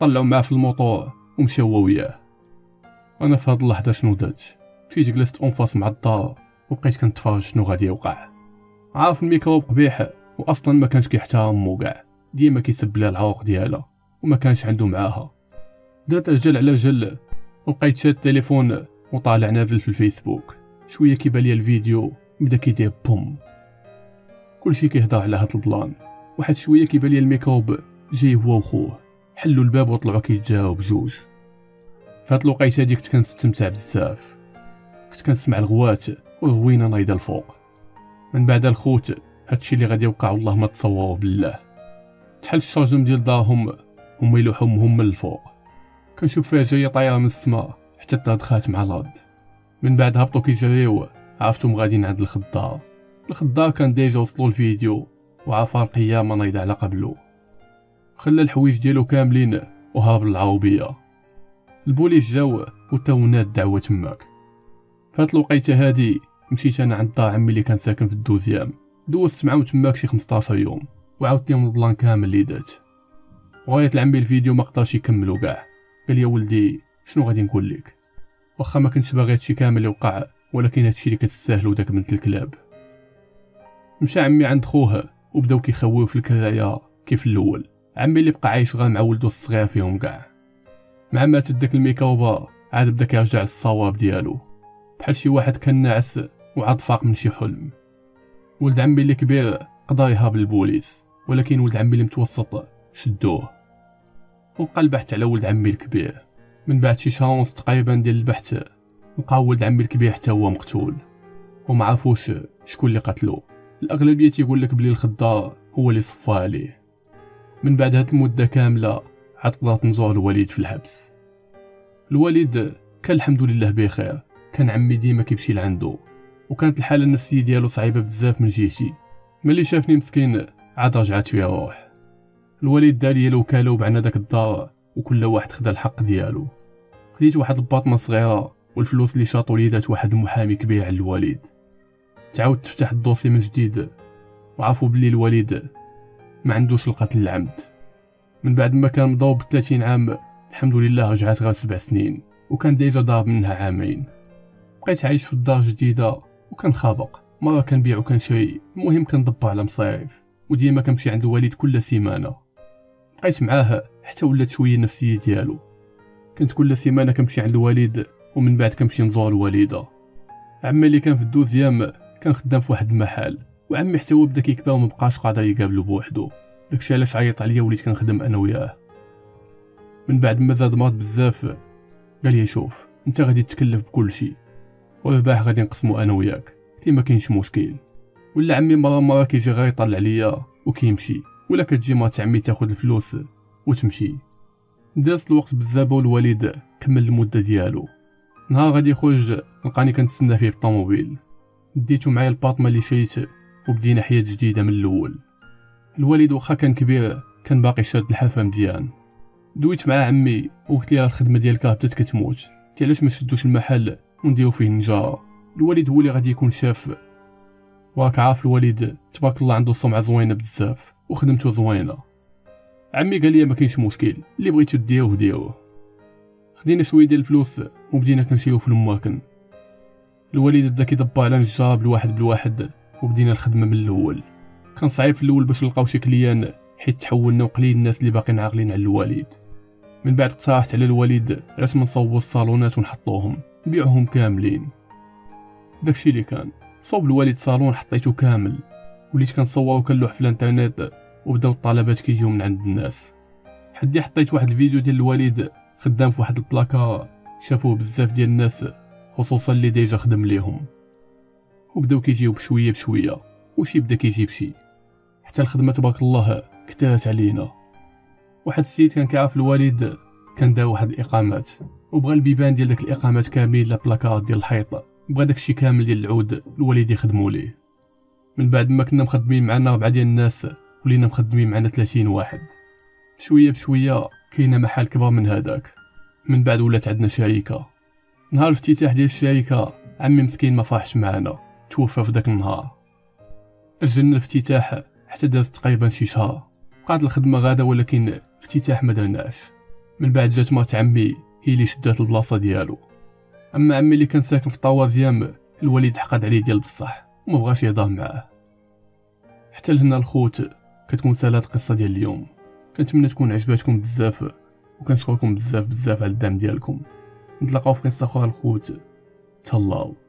طلعوا معاه في الموطور ومشاو هو وياه. انا في هاد اللحظه شنو درت؟ مشيت جلست اونفاس مع الدار وبقيت كنتفرج شنو غادي يوقع. عارف الميكروب قبيح واصلا ما كانش كيحترم مو كاع، ديما كيسب لها العوق ديالها وما كانش عنده معاها. درت اجل على جل وبقيت شاد التليفون وطالع نازل في الفيسبوك. شويه كيبان لي الفيديو بدا كيدير بوم، كلشي كيهضر على هاد البلان. واحد شويه كيبان لي الميكروب جاي هو وخوه، حلوا الباب وطلعوا كيتجاوب بجوج. فهاد الوقيته هادي كنت كنستمتع بزاف، كنت كنسمع الغوات والغوينه نايضه الفوق. من بعد الخوت هادشي اللي غادي يوقع والله ما تصوروا بالله. تحل الشارجم ديال دارهم هما يلوحوا هم من الفوق، كنشوف فيها جايه طايره من السما حتى تدخات مع الارض. من بعد هبطوا كيجريو، عرفتهم غاديين عند الخضار. الخضار كان ديجا وصلوا الفيديو وعافر القيامه نايضه على قبلو، خلى الحوايج ديالو كاملين وهرب للعربيه. البوليس جاو وتاونا الدعوه تماك. فهاد الوقيته هادي مشيت انا عند دار عمي اللي كان ساكن في الدوزيام، دوزت معاهم تماك شي خمسطاش يوم وعاودت لهم البلان كامل اللي درت. وغايت لعمي الفيديو ما قدرش يكملو كاع، قال لي ولدي شنو غادي نقول لك، واخا ما كنتش باغي هادشي كامل يوقع ولكن هادشي اللي كتستاهلو داك بنت الكلاب. مشى عمي عند خوه وبداو كيخويو في الكرايه كيف الاول. عمي اللي بقى عايش غير مع ولدو الصغير فيهم كاع، مع ما تدك الميكروبا عاد بدا كيرجع للصواب ديالو بحال شي واحد كان ناعس وعاد فاق من شي حلم. ولد عمي اللي كبير قدر يهرب للبوليس، ولكن ولد عمي اللي متوسط شدوه. وبقى البحث على ولد عمي الكبير. من بعد شي شهر ونص تقريبا ديال البحث لقاو ولد عمي الكبير حتى هو مقتول، وما عرفوش شكون اللي قتلو. الاغلبيه تيقول لك بلي الخضار هو اللي صفى عليه. من بعد هاد المده كامله عاد قدرت نزور الوليد في الحبس. الوليد كان الحمد لله بخير، كان عمي ديما كيمشي لعندو، وكانت الحاله النفسيه ديالو صعيبه بزاف من جهتي. ملي شافني مسكين عاد رجعت فيها روح. الوليد دار لي الوكاله وبعنا داك الدار وكل واحد خدا الحق ديالو. خديت واحد الباطمه صغيره والفلوس اللي شاطو لي دات واحد المحامي كبير على الوليد. تعاود تفتح الدوسي من جديد وعرفوا بلي الوليد ما عندوش القتل العمد. من بعد ما كان مضوب ثلاثين عام الحمد لله رجعت غير سبع سنين، وكان ديجا ضارب منها عامين. بقيت عايش في الدار جديده وكان خابق، مره كنبيع وكنشري، المهم كندبر على مصاريف، وديما كنمشي عند الوالد كل سيمانه. بقيت معاه حتى ولات شويه النفسيه ديالو. كنت كل سيمانه كنمشي عند الوالد ومن بعد كنمشي نزور الوالده. عمي اللي كان في الدوزيام كان خدام في واحد المحل، وعمي حتى هو بدا كيكبر ومبقاش قادر يقابلو بوحدو، داكشي علاش عيط عليا وليت كنخدم انا وياه. من بعد ما زاد مرض بزاف قال لي شوف انت غادي تكلف بكل شيء والرباح غادي نقسمو انا وياك، قلت ما كاينش مشكل. ولا عمي مره مره كيجي غير يطلع عليا وكيمشي، ولا كتجي مرات عمي تاخذ الفلوس وتمشي. دازت الوقت بزاف والوليد كمل المده ديالو. نهار غادي يخرج لقاني كنتسنى فيه بالطوموبيل، ديتو معايا الباطمه اللي شريت وبدينا حياه جديده من الاول. الوليد واخا كان كبير كان باقي شاد الحافه مزيان. دويت مع عمي وقلت ليه الخدمه ديالك بدات كتموت، قلت علاش ما شدوش المحل ونديرو فيه نجاره. الوليد هو اللي غادي يكون شاف، وراك عارف الوليد تبارك الله عنده سمعه زوينه بزاف وخدمته زوينه. عمي قال لي ما كاينش مشكل، اللي بغيتو ديروه ديروه. خدينا شويه ديال الفلوس وبدينا كنمشيو في المواكن. الوليد بدا كيدبر على نجاره بالواحد بالواحد وبدينا الخدمه من الاول. كان صعيب في الاول باش نلقاو شي كليان حيت تحولنا وقليل الناس اللي باقيين عاقلين على الوليد. من بعد اقترحت على الوليد علاش ما نصوبوا الصالونات ونحطوهم نبيعوهم كاملين. داكشي اللي كان صوب الوليد صالون حطيته كامل، وليت كنصور وكنلوح في الانترنت وبداو الطلبات كيجيو من عند الناس. حدي حطيت واحد الفيديو ديال الوليد خدام في واحد البلاكا، شافوه بزاف ديال الناس خصوصا اللي ديجا خدم ليهم، وبداو كيجيو بشويه بشويه وشي بدا كيجيب شي، حتى الخدمه تبارك الله كثرت علينا. واحد السيد كان كيعرف الوليد كان دار واحد الاقامات وبغى البيبان ديال داك الاقامات كاملين لا بلاكات ديال الحيط، بغى داكشي كامل ديال العود الوليد يخدمو ليه. من بعد ما كنا مخدمين معنا ربعه ديال الناس ولينا مخدمين معنا ثلاثين واحد. شويه بشويه كاينه محل كبر من هذاك. من بعد ولات عندنا شركه. نهار الافتتاح ديال الشركه عمي مسكين ما فرحش معنا، توفى في داك النهار. اجلنا الافتتاح حتى داز تقريبا شي شهر، بقات الخدمه غاده ولكن افتتاح ما درناش. من بعد جات مرت عمي هي اللي شدات البلاصه ديالو. اما عمي اللي كان ساكن في طوازيام الوالد حقد عليه ديال بصح وما بغاش يهضر معاه. حتى لهنا الخوت كتكون سالات القصه ديال اليوم. كنتمنى تكون عجباتكم بزاف وكنشكركم بزاف بزاف على الدعم ديالكم. نتلاقاو في قصه اخرى الخوت. تهلاو.